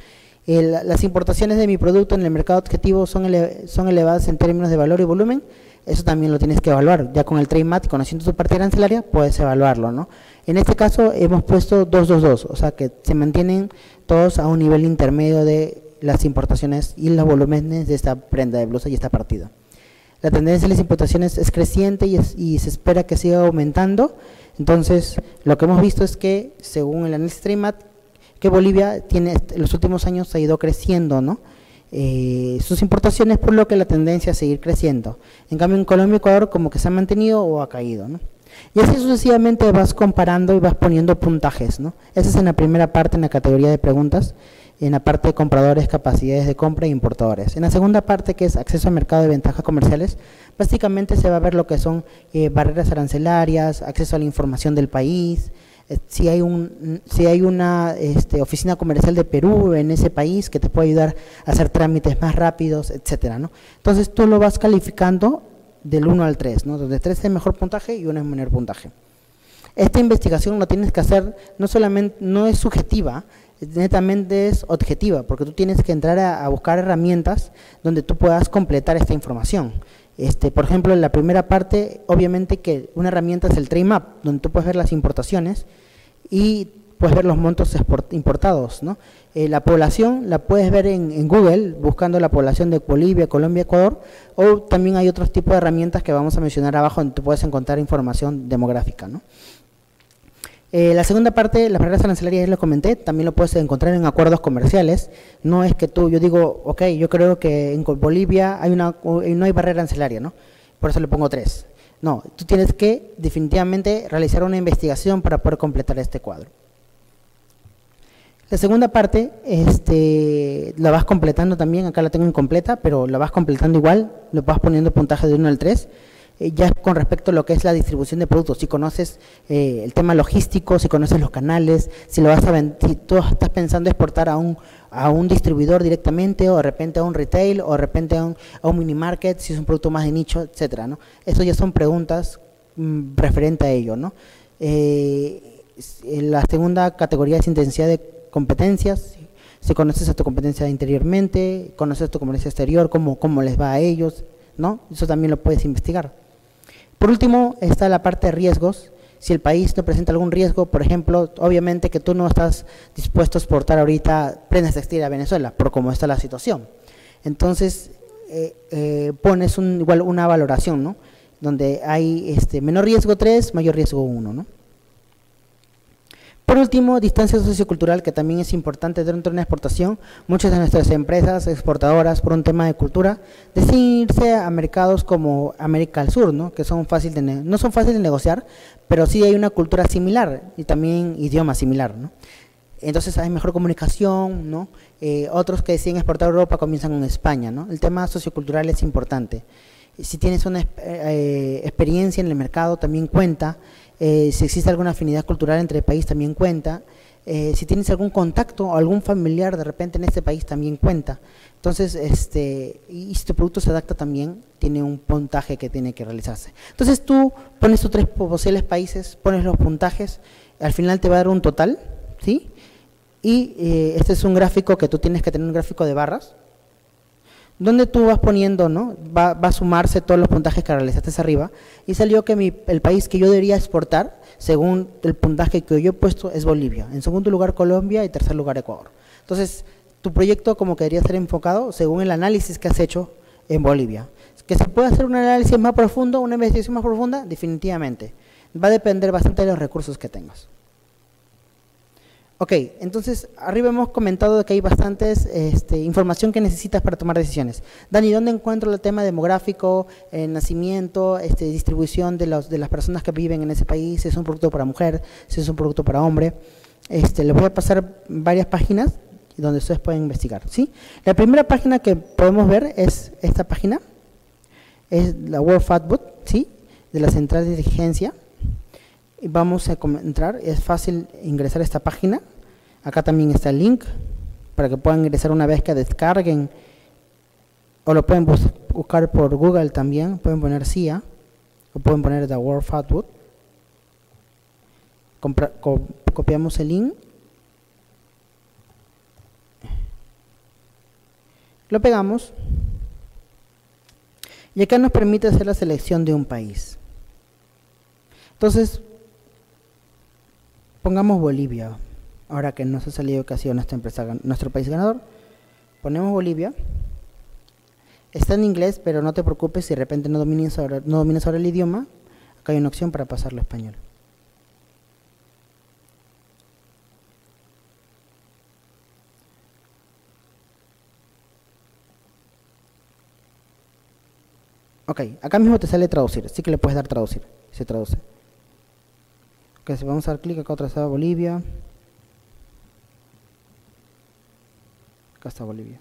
El, las importaciones de mi producto en el mercado objetivo son, ele, son elevadas en términos de valor y volumen. Eso también lo tienes que evaluar. Ya con el Trade Mat, conociendo tu parte arancelaria, puedes evaluarlo, ¿no? En este caso hemos puesto dos dos dos, o sea que se mantienen todos a un nivel intermedio de las importaciones y los volúmenes de esta prenda de blusa y esta partida. La tendencia de las importaciones es creciente y, es, y se espera que siga aumentando. Entonces, lo que hemos visto es que, según el análisis Trade Mat, que Bolivia tiene, en los últimos años ha ido creciendo, ¿no? Eh, sus importaciones, por lo que la tendencia es seguir creciendo. En cambio, en Colombia y Ecuador como que se ha mantenido o ha caído, ¿no? Y así sucesivamente vas comparando y vas poniendo puntajes, ¿no? Esa es en la primera parte, en la categoría de preguntas, en la parte de compradores, capacidades de compra e importadores. En la segunda parte, que es acceso al mercado de ventajas comerciales, básicamente se va a ver lo que son eh, barreras arancelarias, acceso a la información del país, si hay un si hay una este, oficina comercial de Perú en ese país que te puede ayudar a hacer trámites más rápidos, etcétera, ¿no? Entonces tú lo vas calificando del uno al tres, ¿no? Donde tres es el mejor puntaje y uno es menor puntaje. Esta investigación lo tienes que hacer, no solamente, no es subjetiva, netamente es objetiva, porque tú tienes que entrar a, a buscar herramientas donde tú puedas completar esta información. Este, por ejemplo, en la primera parte, obviamente que una herramienta es el Trade Map, donde tú puedes ver las importaciones y puedes ver los montos importados, ¿no? Eh, la población la puedes ver en, en Google, buscando la población de Bolivia, Colombia, Ecuador, o también hay otros tipos de herramientas que vamos a mencionar abajo, donde tú puedes encontrar información demográfica, ¿no? Eh, la segunda parte, las barreras arancelarias, ya lo comenté, también lo puedes encontrar en acuerdos comerciales. No es que tú, yo digo, ok, yo creo que en Bolivia hay una, no hay barrera arancelaria, ¿no? Por eso le pongo tres. No, tú tienes que definitivamente realizar una investigación para poder completar este cuadro. La segunda parte, este, la vas completando también, acá la tengo incompleta, pero la vas completando igual, le vas poniendo puntaje de uno al tres. Ya con respecto a lo que es la distribución de productos, si conoces eh, el tema logístico, si conoces los canales, si lo vas a si tú estás pensando exportar a un a un distribuidor directamente, o de repente a un retail, o de repente a un, a un mini market, si es un producto más de nicho, etcétera, ¿no? Eso ya son preguntas mm, referente a ello, ¿no? Eh, la segunda categoría es intensidad de competencias. Si conoces a tu competencia interiormente, conoces a tu competencia exterior, cómo, cómo les va a ellos, ¿no? Eso también lo puedes investigar. Por último, está la parte de riesgos. Si el país no presenta algún riesgo, por ejemplo, obviamente que tú no estás dispuesto a exportar ahorita prendas textiles a Venezuela, por cómo está la situación. Entonces, eh, eh, pones un, igual una valoración, ¿no? Donde hay este, menor riesgo tres, mayor riesgo uno, ¿no? Por último, distancia sociocultural, que también es importante dentro de una exportación. Muchas de nuestras empresas exportadoras, por un tema de cultura, deciden irse a mercados como América del Sur, ¿no? Que son fácil de no son fáciles de negociar, pero sí hay una cultura similar y también idioma similar, ¿no? Entonces hay mejor comunicación, ¿no? Eh, otros que deciden exportar a Europa comienzan con España, ¿no? El tema sociocultural es importante. Si tienes una eh, experiencia en el mercado, también cuenta. Eh, si existe alguna afinidad cultural entre el país, también cuenta. Eh, si tienes algún contacto o algún familiar de repente en este país, también cuenta. Entonces, este, y si tu producto se adapta también, tiene un puntaje que tiene que realizarse. Entonces tú pones tus tres posibles países, pones los puntajes, al final te va a dar un total, ¿sí? Y eh, este es un gráfico que tú tienes que tener, un gráfico de barras, donde tú vas poniendo, ¿no? Va, va a sumarse todos los puntajes que realizaste arriba, y salió que mi, el país que yo debería exportar, según el puntaje que yo he puesto, es Bolivia. En segundo lugar, Colombia, y tercer lugar, Ecuador. Entonces, tu proyecto como que debería ser enfocado según el análisis que has hecho en Bolivia. ¿Que se puede hacer un análisis más profundo, una investigación más profunda? Definitivamente. Va a depender bastante de los recursos que tengas. Ok, entonces arriba hemos comentado que hay bastantes este, información que necesitas para tomar decisiones. Dani, ¿dónde encuentro el tema demográfico, eh, nacimiento, este, distribución de, los, de las personas que viven en ese país, si es un producto para mujer, si es un producto para hombre? Este, les voy a pasar varias páginas donde ustedes pueden investigar, ¿sí? La primera página que podemos ver es esta página, es la World Factbook, ¿sí? De la Central de Inteligencia. Y vamos a entrar, es fácil ingresar a esta página. Acá también está el link para que puedan ingresar una vez que descarguen, o lo pueden bus buscar por Google también, pueden poner C I A o pueden poner The World Factbook. Co copiamos el link Lo pegamos. Y acá nos permite hacer la selección de un país. Entonces, pongamos Bolivia. Ahora que nos ha salido que ha sido nuestra empresa, nuestro país ganador. Ponemos Bolivia. Está en inglés, pero no te preocupes si de repente no dominas ahora, no dominas ahora el idioma. Acá hay una opción para pasarlo a español. Ok, acá mismo te sale traducir, sí que le puedes dar traducir, se traduce. Ok, si vamos a dar clic acá otra vez a Bolivia. Acá está Bolivia.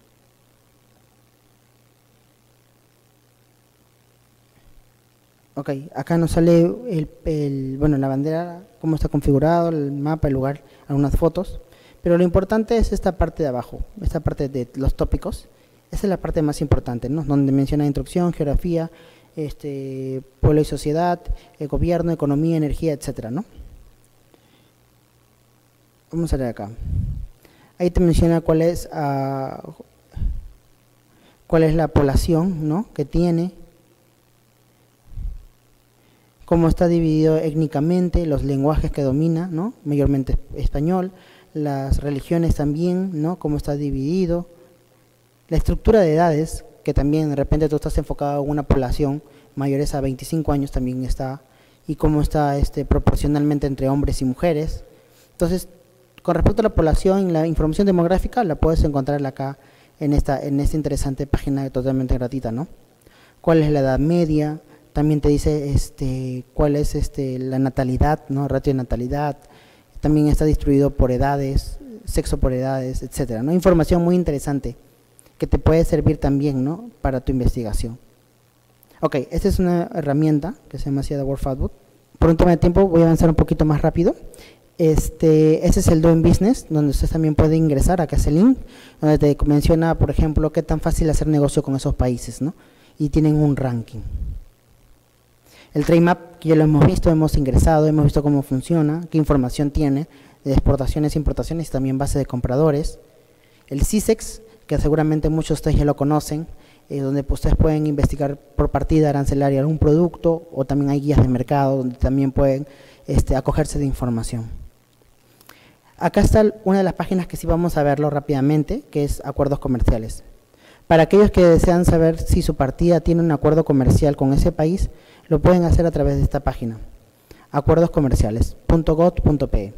Ok, acá nos sale el, el, bueno, la bandera, cómo está configurado, el mapa, el lugar, algunas fotos. Pero lo importante es esta parte de abajo, esta parte de los tópicos. Esa es la parte más importante, ¿no? Donde menciona introducción, geografía, este, pueblo y sociedad, el gobierno, economía, energía, etcétera, ¿no? Vamos a leer acá. Ahí te menciona cuál es, uh, cuál es la población, ¿no?, que tiene, cómo está dividido étnicamente, los lenguajes que domina, ¿no?, mayormente español, las religiones también, ¿no?, cómo está dividido, la estructura de edades, que también de repente tú estás enfocado en una población mayores a veinticinco años también está, y cómo está este, proporcionalmente entre hombres y mujeres. Entonces, con respecto a la población, la información demográfica la puedes encontrar acá en esta, en esta interesante página totalmente gratuita, ¿no? ¿Cuál es la edad media? También te dice este, cuál es este, la natalidad, ¿no?, ratio de natalidad. También está distribuido por edades, sexo por edades, etcétera, ¿no? Información muy interesante que te puede servir también, ¿no?, para tu investigación. Ok, esta es una herramienta que se llama Word Factbook. Por un tema de tiempo voy a avanzar un poquito más rápido. Este, este es el Doing Business, donde usted también puede ingresar, acá es el link, donde te menciona, por ejemplo, qué tan fácil hacer negocio con esos países, ¿no? Y tienen un ranking. El Trade Map, que ya lo hemos visto, hemos ingresado, hemos visto cómo funciona, qué información tiene de exportaciones, importaciones y también base de compradores. El CISEX, que seguramente muchos de ustedes ya lo conocen, eh, donde pues, ustedes pueden investigar por partida arancelaria algún producto, o también hay guías de mercado donde también pueden este, acogerse de información. Acá está una de las páginas que sí vamos a verlo rápidamente, que es acuerdos comerciales. Para aquellos que desean saber si su partida tiene un acuerdo comercial con ese país, lo pueden hacer a través de esta página, acuerdos comerciales punto gov punto pe.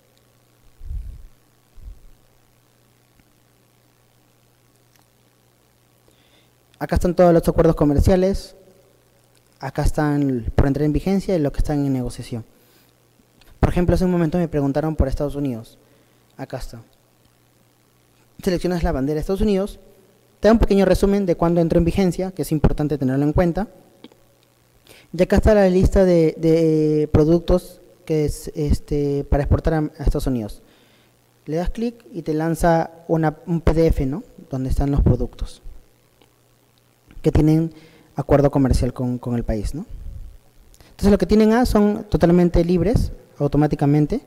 Acá están todos los acuerdos comerciales, acá están por entrar en vigencia y los que están en negociación. Por ejemplo, hace un momento me preguntaron por Estados Unidos. Acá está. Seleccionas la bandera de Estados Unidos, te da un pequeño resumen de cuándo entró en vigencia, que es importante tenerlo en cuenta. Y acá está la lista de, de productos que es este, para exportar a, a Estados Unidos. Le das clic y te lanza una, un P D F, ¿no?, donde están los productos que tienen acuerdo comercial con, con el país, ¿no? Entonces, lo que tienen A son totalmente libres, automáticamente.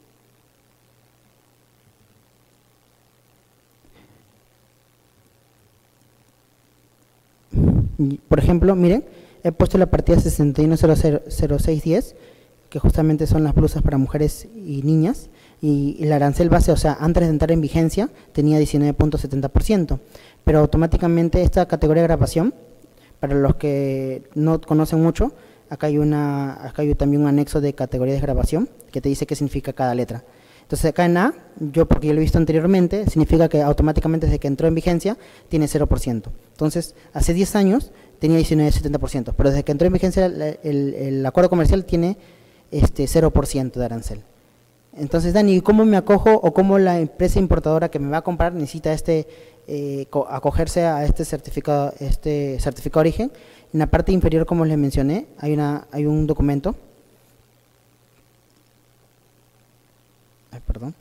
Por ejemplo, miren, he puesto la partida sesenta y uno cero cero cero seis diez, que justamente son las blusas para mujeres y niñas, y el arancel base, o sea, antes de entrar en vigencia, tenía diecinueve punto setenta por ciento, pero automáticamente esta categoría de grabación, para los que no conocen mucho, acá hay, una, acá hay también un anexo de categoría de grabación, que te dice qué significa cada letra. Entonces acá en A, yo porque yo lo he visto anteriormente, significa que automáticamente desde que entró en vigencia, tiene cero por ciento. Entonces, hace diez años tenía diecinueve punto setenta por ciento, pero desde que entró en vigencia el, el, el acuerdo comercial tiene este cero por ciento de arancel. Entonces, Dani, ¿cómo me acojo o cómo la empresa importadora que me va a comprar necesita este eh, acogerse a este certificado, este certificado de origen? En la parte inferior, como les mencioné, hay, una, hay un documento. Ay, perdón.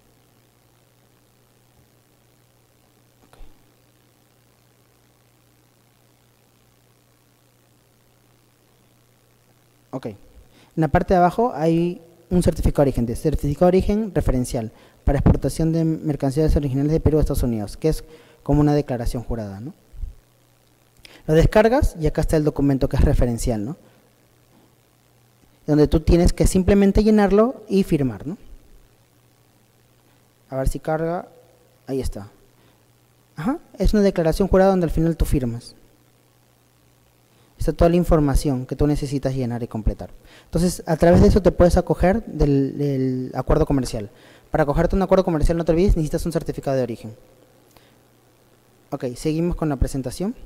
Ok. En la parte de abajo hay un certificado de origen, de certificado de origen referencial para exportación de mercancías originales de Perú a Estados Unidos, que es como una declaración jurada, ¿no? Lo descargas y acá está el documento que es referencial, ¿no? Donde tú tienes que simplemente llenarlo y firmar, ¿no? A ver si carga, ahí está. Ajá, es una declaración jurada donde al final tú firmas. Está toda la información que tú necesitas llenar y completar. Entonces, a través de eso te puedes acoger del, del acuerdo comercial. Para acogerte a un acuerdo comercial, no te olvides, necesitas un certificado de origen. Ok, seguimos con la presentación.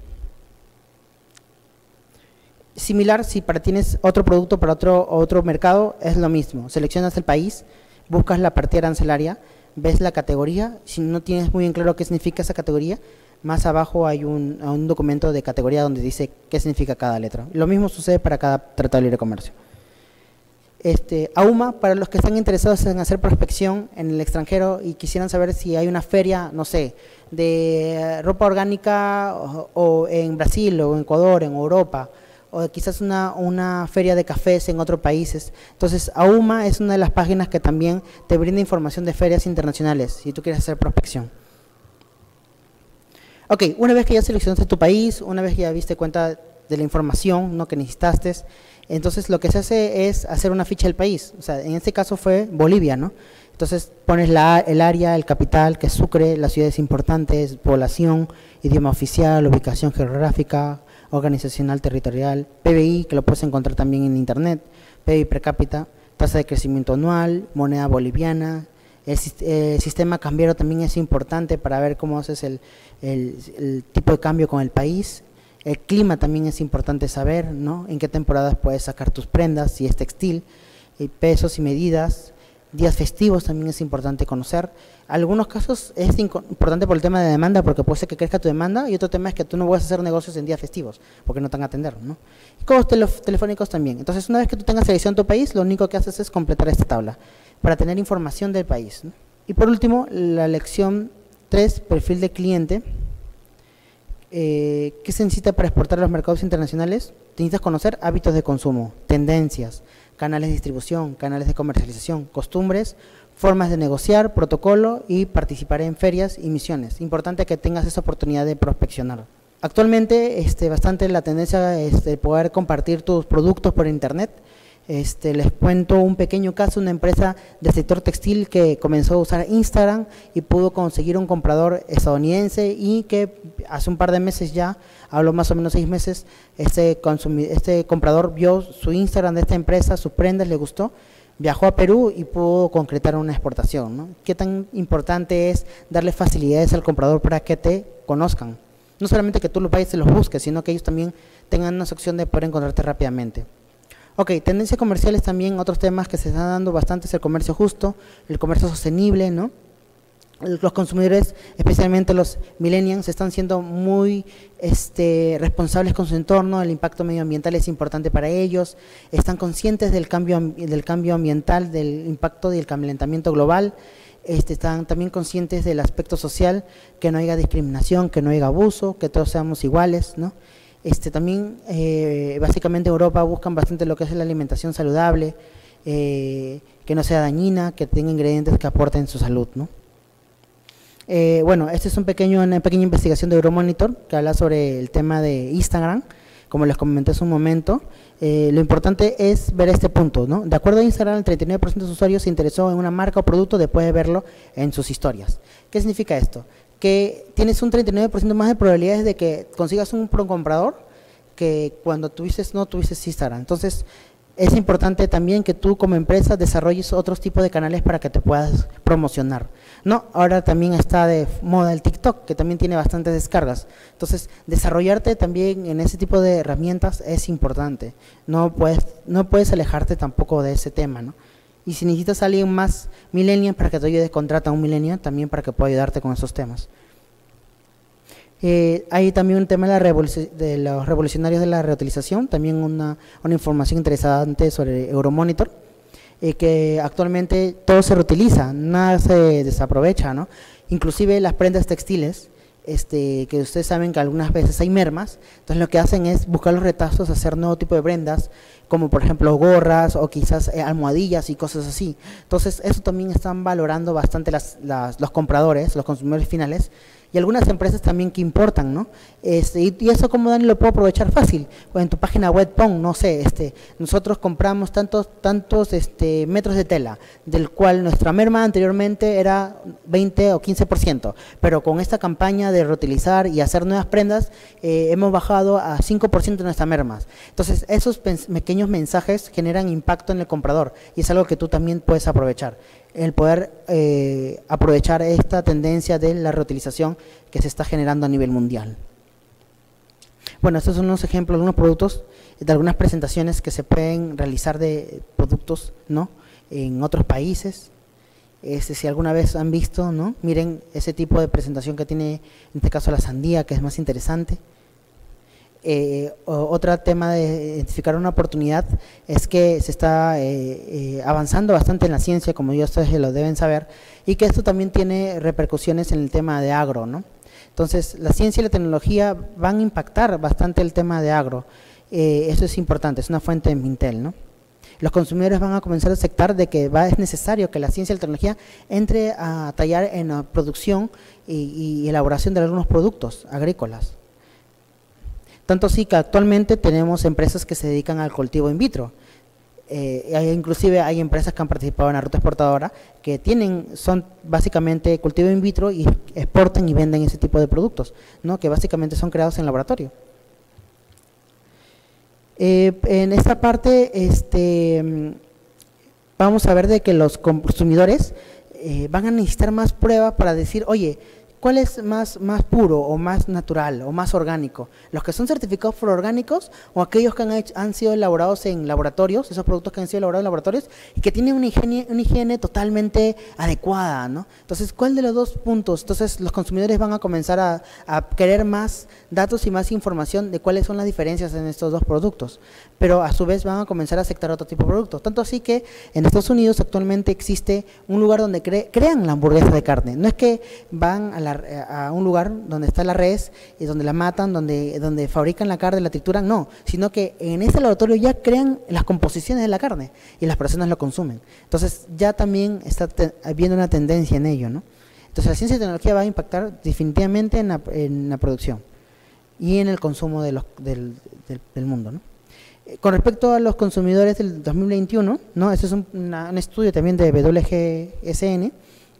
Similar, si para tienes otro producto para otro, otro mercado, es lo mismo. Seleccionas el país, buscas la partida arancelaria, ves la categoría. Si no tienes muy bien claro qué significa esa categoría, más abajo hay un, un documento de categoría donde dice qué significa cada letra. Lo mismo sucede para cada tratado de libre comercio. Este, AUMA, para los que están interesados en hacer prospección en el extranjero y quisieran saber si hay una feria, no sé, de ropa orgánica o, o en Brasil o en Ecuador, en Europa, o quizás una, una feria de cafés en otros países. Entonces, AUMA es una de las páginas que también te brinda información de ferias internacionales, si tú quieres hacer prospección. Ok, una vez que ya seleccionaste tu país, una vez que ya viste cuenta de la información, ¿no?, que necesitaste, entonces lo que se hace es hacer una ficha del país. O sea, en este caso fue Bolivia, ¿no? Entonces pones la, el área, el capital, que es Sucre, las ciudades importantes, población, idioma oficial, ubicación geográfica, organizacional territorial, P B I, que lo puedes encontrar también en internet, P B I per cápita, tasa de crecimiento anual, moneda boliviana. El, el sistema cambiario también es importante para ver cómo haces el, el, el tipo de cambio con el país. El clima también es importante saber, ¿no?, en qué temporadas puedes sacar tus prendas, si es textil, y pesos y medidas. Días festivos también es importante conocer. Algunos casos es importante por el tema de demanda, porque puede ser que crezca tu demanda, y otro tema es que tú no vas a hacer negocios en días festivos, porque no te van a atender, ¿no? Y costos telefónicos también. Entonces, una vez que tú tengas selección tu país, lo único que haces es completar esta tabla para tener información del país, ¿no? Y por último, la lección tres, perfil de cliente. Eh, ¿Qué se necesita para exportar a los mercados internacionales? Te necesitas conocer hábitos de consumo, tendencias, canales de distribución, canales de comercialización, costumbres, formas de negociar, protocolo y participar en ferias y misiones. Importante que tengas esa oportunidad de prospeccionar. Actualmente, este, bastante la tendencia es de poder compartir tus productos por internet. Este, les cuento un pequeño caso, una empresa del sector textil que comenzó a usar Instagram y pudo conseguir un comprador estadounidense, y que hace un par de meses ya, hablo más o menos seis meses, este, este comprador vio su Instagram de esta empresa, sus prendas, le gustó, viajó a Perú y pudo concretar una exportación, ¿no? ¿Qué tan importante es darle facilidades al comprador para que te conozcan? No solamente que tú los vayas y los busques, sino que ellos también tengan una opción de poder encontrarte rápidamente. Ok, tendencias comerciales también, otros temas que se están dando bastante es el comercio justo, el comercio sostenible, ¿no? Los consumidores, especialmente los millennials, están siendo muy este, responsables con su entorno, el impacto medioambiental es importante para ellos, están conscientes del cambio, del cambio ambiental, del impacto del calentamiento global, este, están también conscientes del aspecto social, que no haya discriminación, que no haya abuso, que todos seamos iguales, ¿no? Este, también, eh, básicamente, Europa buscan bastante lo que es la alimentación saludable, eh, que no sea dañina, que tenga ingredientes que aporten su salud, ¿no? Eh, bueno, esta es un pequeño, una pequeña investigación de Euromonitor que habla sobre el tema de Instagram, como les comenté hace un momento. Eh, lo importante es ver este punto, ¿no? De acuerdo a Instagram, el treinta y nueve por ciento de sus usuarios se interesó en una marca o producto después de verlo en sus historias. ¿Qué significa esto? Que tienes un treinta y nueve por ciento más de probabilidades de que consigas un comprador que cuando tuviste, no tuviste Instagram. Entonces, es importante también que tú como empresa desarrolles otros tipos de canales para que te puedas promocionar. No, ahora también está de moda el TikTok, que también tiene bastantes descargas. Entonces, desarrollarte también en ese tipo de herramientas es importante. No puedes, no puedes alejarte tampoco de ese tema, ¿no? Y si necesitas a alguien más millennial para que te ayude, contrata a un millennial también para que pueda ayudarte con esos temas. Eh, hay también un tema de, la de los revolucionarios de la reutilización, también una, una información interesante sobre Euromonitor, eh, que actualmente todo se reutiliza, nada se desaprovecha, ¿no? Inclusive las prendas textiles, este, que ustedes saben que algunas veces hay mermas, entonces lo que hacen es buscar los retazos, hacer nuevo tipo de prendas, como por ejemplo gorras o quizás eh, almohadillas y cosas así. Entonces eso también están valorando bastante las, las, los compradores, los consumidores finales, Y algunas empresas también que importan, ¿no? Este, y, y eso como Dani lo puedo aprovechar fácil. O en tu página web pon, no sé, este, nosotros compramos tantos, tantos este, metros de tela, del cual nuestra merma anteriormente era veinte o quince por ciento, pero con esta campaña de reutilizar y hacer nuevas prendas, eh, hemos bajado a cinco por ciento de nuestras mermas. Entonces, esos pequeños mensajes generan impacto en el comprador y es algo que tú también puedes aprovechar. El poder eh, aprovechar esta tendencia de la reutilización que se está generando a nivel mundial. Bueno, estos son unos ejemplos, algunos productos, de algunas presentaciones que se pueden realizar de productos, ¿no?, en otros países. Este, si alguna vez han visto, ¿no?, miren ese tipo de presentación que tiene, en este caso la sandía, que es más interesante. Eh, otro tema de identificar una oportunidad es que se está eh, eh, avanzando bastante en la ciencia, como ya ustedes lo deben saber, y que esto también tiene repercusiones en el tema de agro, ¿no? Entonces, la ciencia y la tecnología van a impactar bastante el tema de agro. Eh, eso es importante, es una fuente de Mintel, ¿no? Los consumidores van a comenzar a aceptar de que va, es necesario que la ciencia y la tecnología entre a tallar en la producción y, y elaboración de algunos productos agrícolas. Tanto así que actualmente tenemos empresas que se dedican al cultivo in vitro. Eh, hay, inclusive hay empresas que han participado en la ruta exportadora que tienen, son básicamente cultivo in vitro y exportan y venden ese tipo de productos, ¿no?, que básicamente son creados en laboratorio. Eh, en esta parte este, vamos a ver de que los consumidores eh, van a necesitar más pruebas para decir, oye, ¿cuál es más, más puro o más natural o más orgánico? ¿Los que son certificados por orgánicos o aquellos que han, hecho, han sido elaborados en laboratorios, esos productos que han sido elaborados en laboratorios y que tienen una higiene, una higiene totalmente adecuada, ¿no? Entonces, ¿cuál de los dos puntos? Entonces, los consumidores van a comenzar a, a querer más datos y más información de cuáles son las diferencias en estos dos productos, pero a su vez van a comenzar a aceptar otro tipo de productos. Tanto así que en Estados Unidos actualmente existe un lugar donde cre crean la hamburguesa de carne. No es que van a la a un lugar donde está la res y donde la matan, donde, donde fabrican la carne, la trituran, no, sino que en ese laboratorio ya crean las composiciones de la carne y las personas lo consumen. Entonces ya también está habiendo una tendencia en ello, ¿no? Entonces la ciencia y tecnología va a impactar definitivamente en la, en la producción y en el consumo de los, del, del, del mundo, ¿no? Con respecto a los consumidores del dos mil veintiuno, ¿no?, este es un, una, un estudio también de W G S N,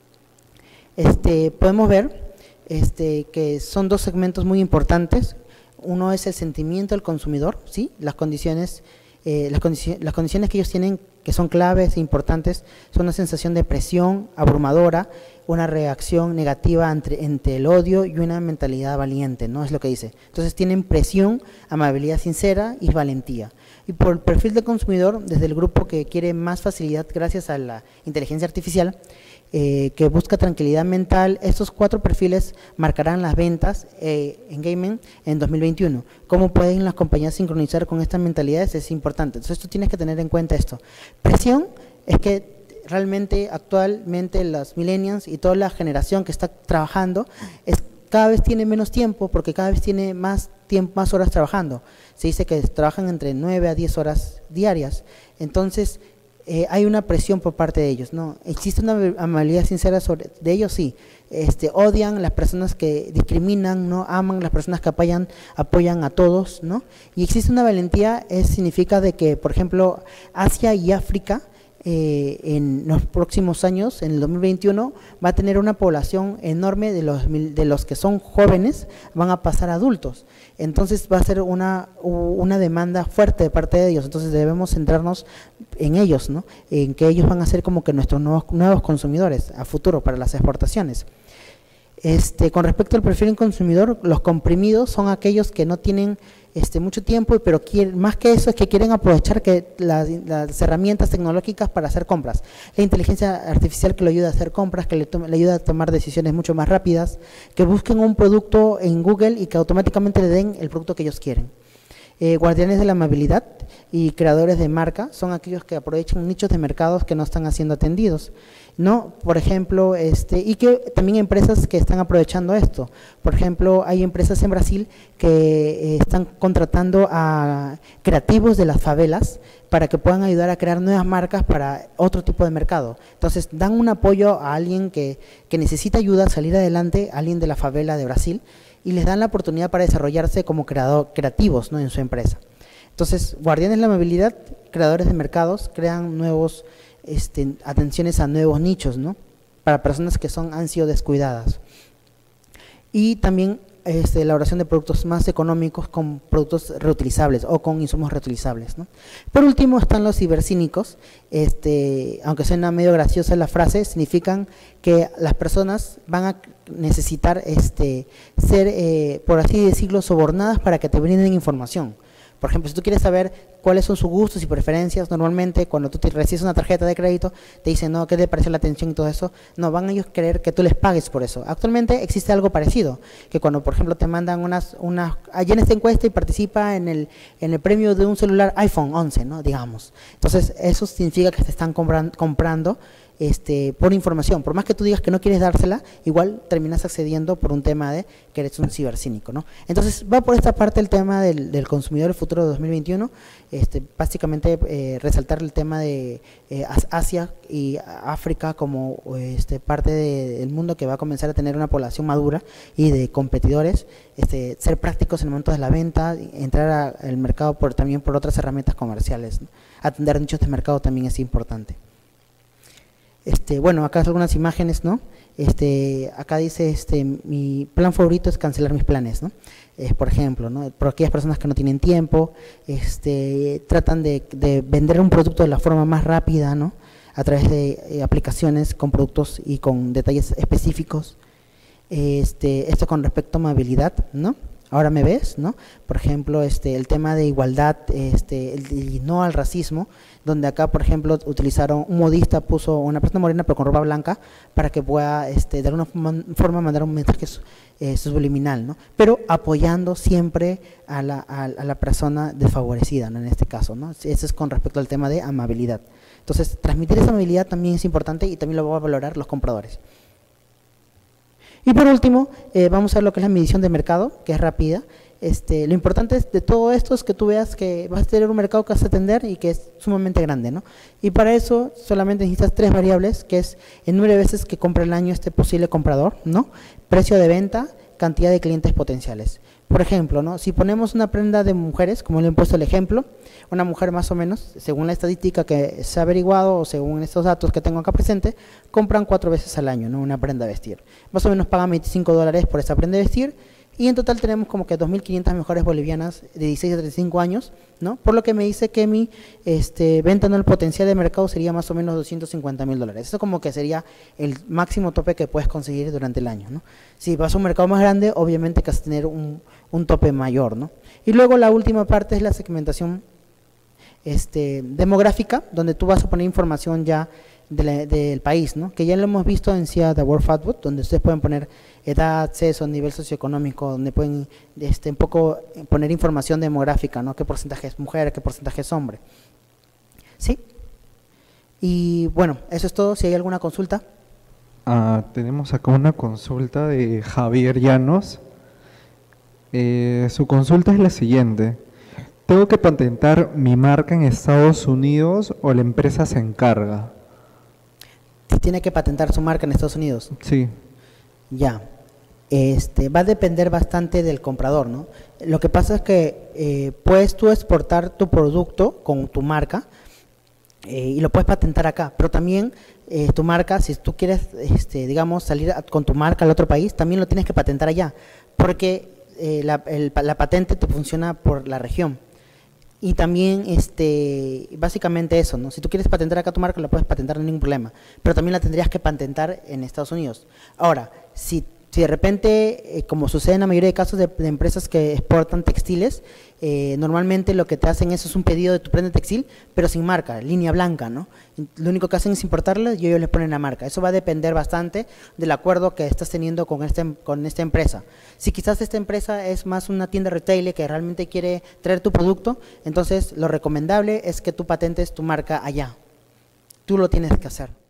este, podemos ver Este, que son dos segmentos muy importantes. Uno es el sentimiento del consumidor, ¿sí? Las condiciones, eh, las, condici las condiciones que ellos tienen, que son claves e importantes, son una sensación de presión abrumadora, una reacción negativa entre, entre el odio y una mentalidad valiente, ¿no? Es lo que dice. Entonces tienen presión, amabilidad sincera y valentía. Y por el perfil del consumidor, desde el grupo que quiere más facilidad gracias a la inteligencia artificial, Eh, que busca tranquilidad mental, estos cuatro perfiles marcarán las ventas eh, en gaming en dos mil veintiuno. ¿Cómo pueden las compañías sincronizar con estas mentalidades? Es importante. Entonces tú tienes que tener en cuenta esto. Presión es que realmente actualmente los millennials y toda la generación que está trabajando es, cada vez tiene menos tiempo porque cada vez tiene más tiempo, más horas trabajando. Se dice que trabajan entre nueve a diez horas diarias. Entonces Eh, hay una presión por parte de ellos, ¿no? ¿Existe una amabilidad sincera sobre, de ellos? Sí. Este, odian las personas que discriminan, ¿no? Aman las personas que apoyan, apoyan a todos, ¿no? Y existe una valentía, es, significa de que, por ejemplo, Asia y África, eh, en los próximos años, en el dos mil veintiuno, va a tener una población enorme de los, de los que son jóvenes, van a pasar a adultos. Entonces va a ser una, una demanda fuerte de parte de ellos, entonces debemos centrarnos en ellos, ¿no? En que ellos van a ser como que nuestros nuevos, nuevos consumidores a futuro para las exportaciones. Este, con respecto al perfil del consumidor, los comprimidos son aquellos que no tienen este, mucho tiempo, pero quieren, más que eso es que quieren aprovechar que las, las herramientas tecnológicas para hacer compras. La inteligencia artificial que le ayuda a hacer compras, que le, tome, le ayuda a tomar decisiones mucho más rápidas, que busquen un producto en Google y que automáticamente le den el producto que ellos quieren. Eh, guardianes de la amabilidad, y creadores de marca son aquellos que aprovechan nichos de mercados que no están siendo atendidos, ¿no? Por ejemplo, este, y que también empresas que están aprovechando esto. Por ejemplo, hay empresas en Brasil que eh, están contratando a creativos de las favelas para que puedan ayudar a crear nuevas marcas para otro tipo de mercado. Entonces, dan un apoyo a alguien que, que necesita ayuda a salir adelante, a alguien de la favela de Brasil, y les dan la oportunidad para desarrollarse como creador, creativos, ¿no?, en su empresa. Entonces, guardianes de la movilidad, creadores de mercados, crean nuevos Este, atenciones a nuevos nichos, ¿no?, para personas que son, han sido descuidadas. Y también este, elaboración de productos más económicos con productos reutilizables o con insumos reutilizables, ¿no? Por último están los cibercínicos, este, aunque suena medio graciosa la frase, significan que las personas van a necesitar este, ser, eh, por así decirlo, sobornadas para que te brinden información. Por ejemplo, si tú quieres saber cuáles son sus gustos y preferencias, normalmente cuando tú te recibes una tarjeta de crédito, te dicen, no, ¿qué te parece la atención y todo eso? No, van a ellos querer que tú les pagues por eso. Actualmente existe algo parecido, que cuando, por ejemplo, te mandan unas, unas llena esta encuesta y participa en el, en el premio de un celular iPhone once, ¿no?, digamos. Entonces, eso significa que te están compran, comprando Este, por información, por más que tú digas que no quieres dársela, igual terminas accediendo por un tema de que eres un cibercínico, ¿no? Entonces va por esta parte el tema del, del consumidor del futuro de dos mil veintiuno, este, básicamente eh, resaltar el tema de eh, Asia y África como este, parte de, del mundo que va a comenzar a tener una población madura y de competidores, este, ser prácticos en el momento de la venta, entrar al mercado por, también por otras herramientas comerciales, ¿no? Atender nichos de mercado también es importante. Este, bueno, acá algunas imágenes, ¿no? Este, acá dice, este, mi plan favorito es cancelar mis planes, ¿no? Eh, por ejemplo, ¿no?, por aquellas personas que no tienen tiempo, este, tratan de, de vender un producto de la forma más rápida, ¿no?, a través de eh, aplicaciones con productos y con detalles específicos. Este, esto con respecto a movilidad, ¿no? Ahora me ves, ¿no? Por ejemplo, este, el tema de igualdad, este, el, el no al racismo, donde acá, por ejemplo, utilizaron, un modista puso una persona morena pero con ropa blanca para que pueda, este, de alguna forma mandar un mensaje eh, subliminal, ¿no? Pero apoyando siempre a la, a, a la persona desfavorecida, ¿no?, en este caso, ¿no? Eso es con respecto al tema de amabilidad. Entonces, transmitir esa amabilidad también es importante y también lo van a valorar los compradores. Y por último, eh, vamos a ver lo que es la medición de mercado, que es rápida. Este, lo importante de todo esto es que tú veas que vas a tener un mercado que vas a atender y que es sumamente grande, ¿no? Y para eso solamente necesitas tres variables, que es el número de veces que compra el año este posible comprador, ¿no?, precio de venta, cantidad de clientes potenciales. Por ejemplo, ¿no?, si ponemos una prenda de mujeres, como le he puesto el ejemplo, una mujer más o menos, según la estadística que se ha averiguado o según estos datos que tengo acá presente, compran cuatro veces al año, ¿no?, una prenda de vestir. Más o menos pagan veinticinco dólares por esa prenda de vestir y en total tenemos como que dos mil quinientas mujeres bolivianas de dieciséis a treinta y cinco años, ¿no? Por lo que me dice que mi este, venta anual potencial de mercado sería más o menos doscientos cincuenta mil dólares. Eso como que sería el máximo tope que puedes conseguir durante el año, ¿no? Si vas a un mercado más grande, obviamente que vas a tener un, un tope mayor, ¿no? Y luego la última parte es la segmentación este, demográfica, donde tú vas a poner información ya de la, del país, ¿no?, que ya lo hemos visto en C I A The World Factbook, donde ustedes pueden poner edad, sexo, nivel socioeconómico, donde pueden este, un poco poner información demográfica, ¿no?, qué porcentaje es mujer, qué porcentaje es hombre. ¿Sí? Y bueno, eso es todo. Si hay alguna consulta. Ah, tenemos acá una consulta de Javier Llanos. Eh, su consulta es la siguiente: ¿tengo que patentar mi marca en Estados Unidos o la empresa se encarga? Tiene que patentar su marca en Estados Unidos. Sí. Ya. Este, va a depender bastante del comprador, ¿no? Lo que pasa es que eh, puedes tú exportar tu producto con tu marca eh, y lo puedes patentar acá, pero también eh, tu marca, si tú quieres, este, digamos, salir a, con tu marca al otro país, también lo tienes que patentar allá, porque eh, la, el, la patente te funciona por la región. Y también, este, básicamente eso, ¿no? Si tú quieres patentar acá tu marca, la puedes patentar, no hay ningún problema, pero también la tendrías que patentar en Estados Unidos. Ahora, si, si Si de repente, eh, como sucede en la mayoría de casos de, de empresas que exportan textiles, eh, normalmente lo que te hacen es, es un pedido de tu prenda textil, pero sin marca, línea blanca, ¿no? Lo único que hacen es importarla y ellos les ponen la marca. Eso va a depender bastante del acuerdo que estás teniendo con, este, con esta empresa. Si quizás esta empresa es más una tienda retail que realmente quiere traer tu producto, entonces lo recomendable es que tú patentes tu marca allá. Tú lo tienes que hacer.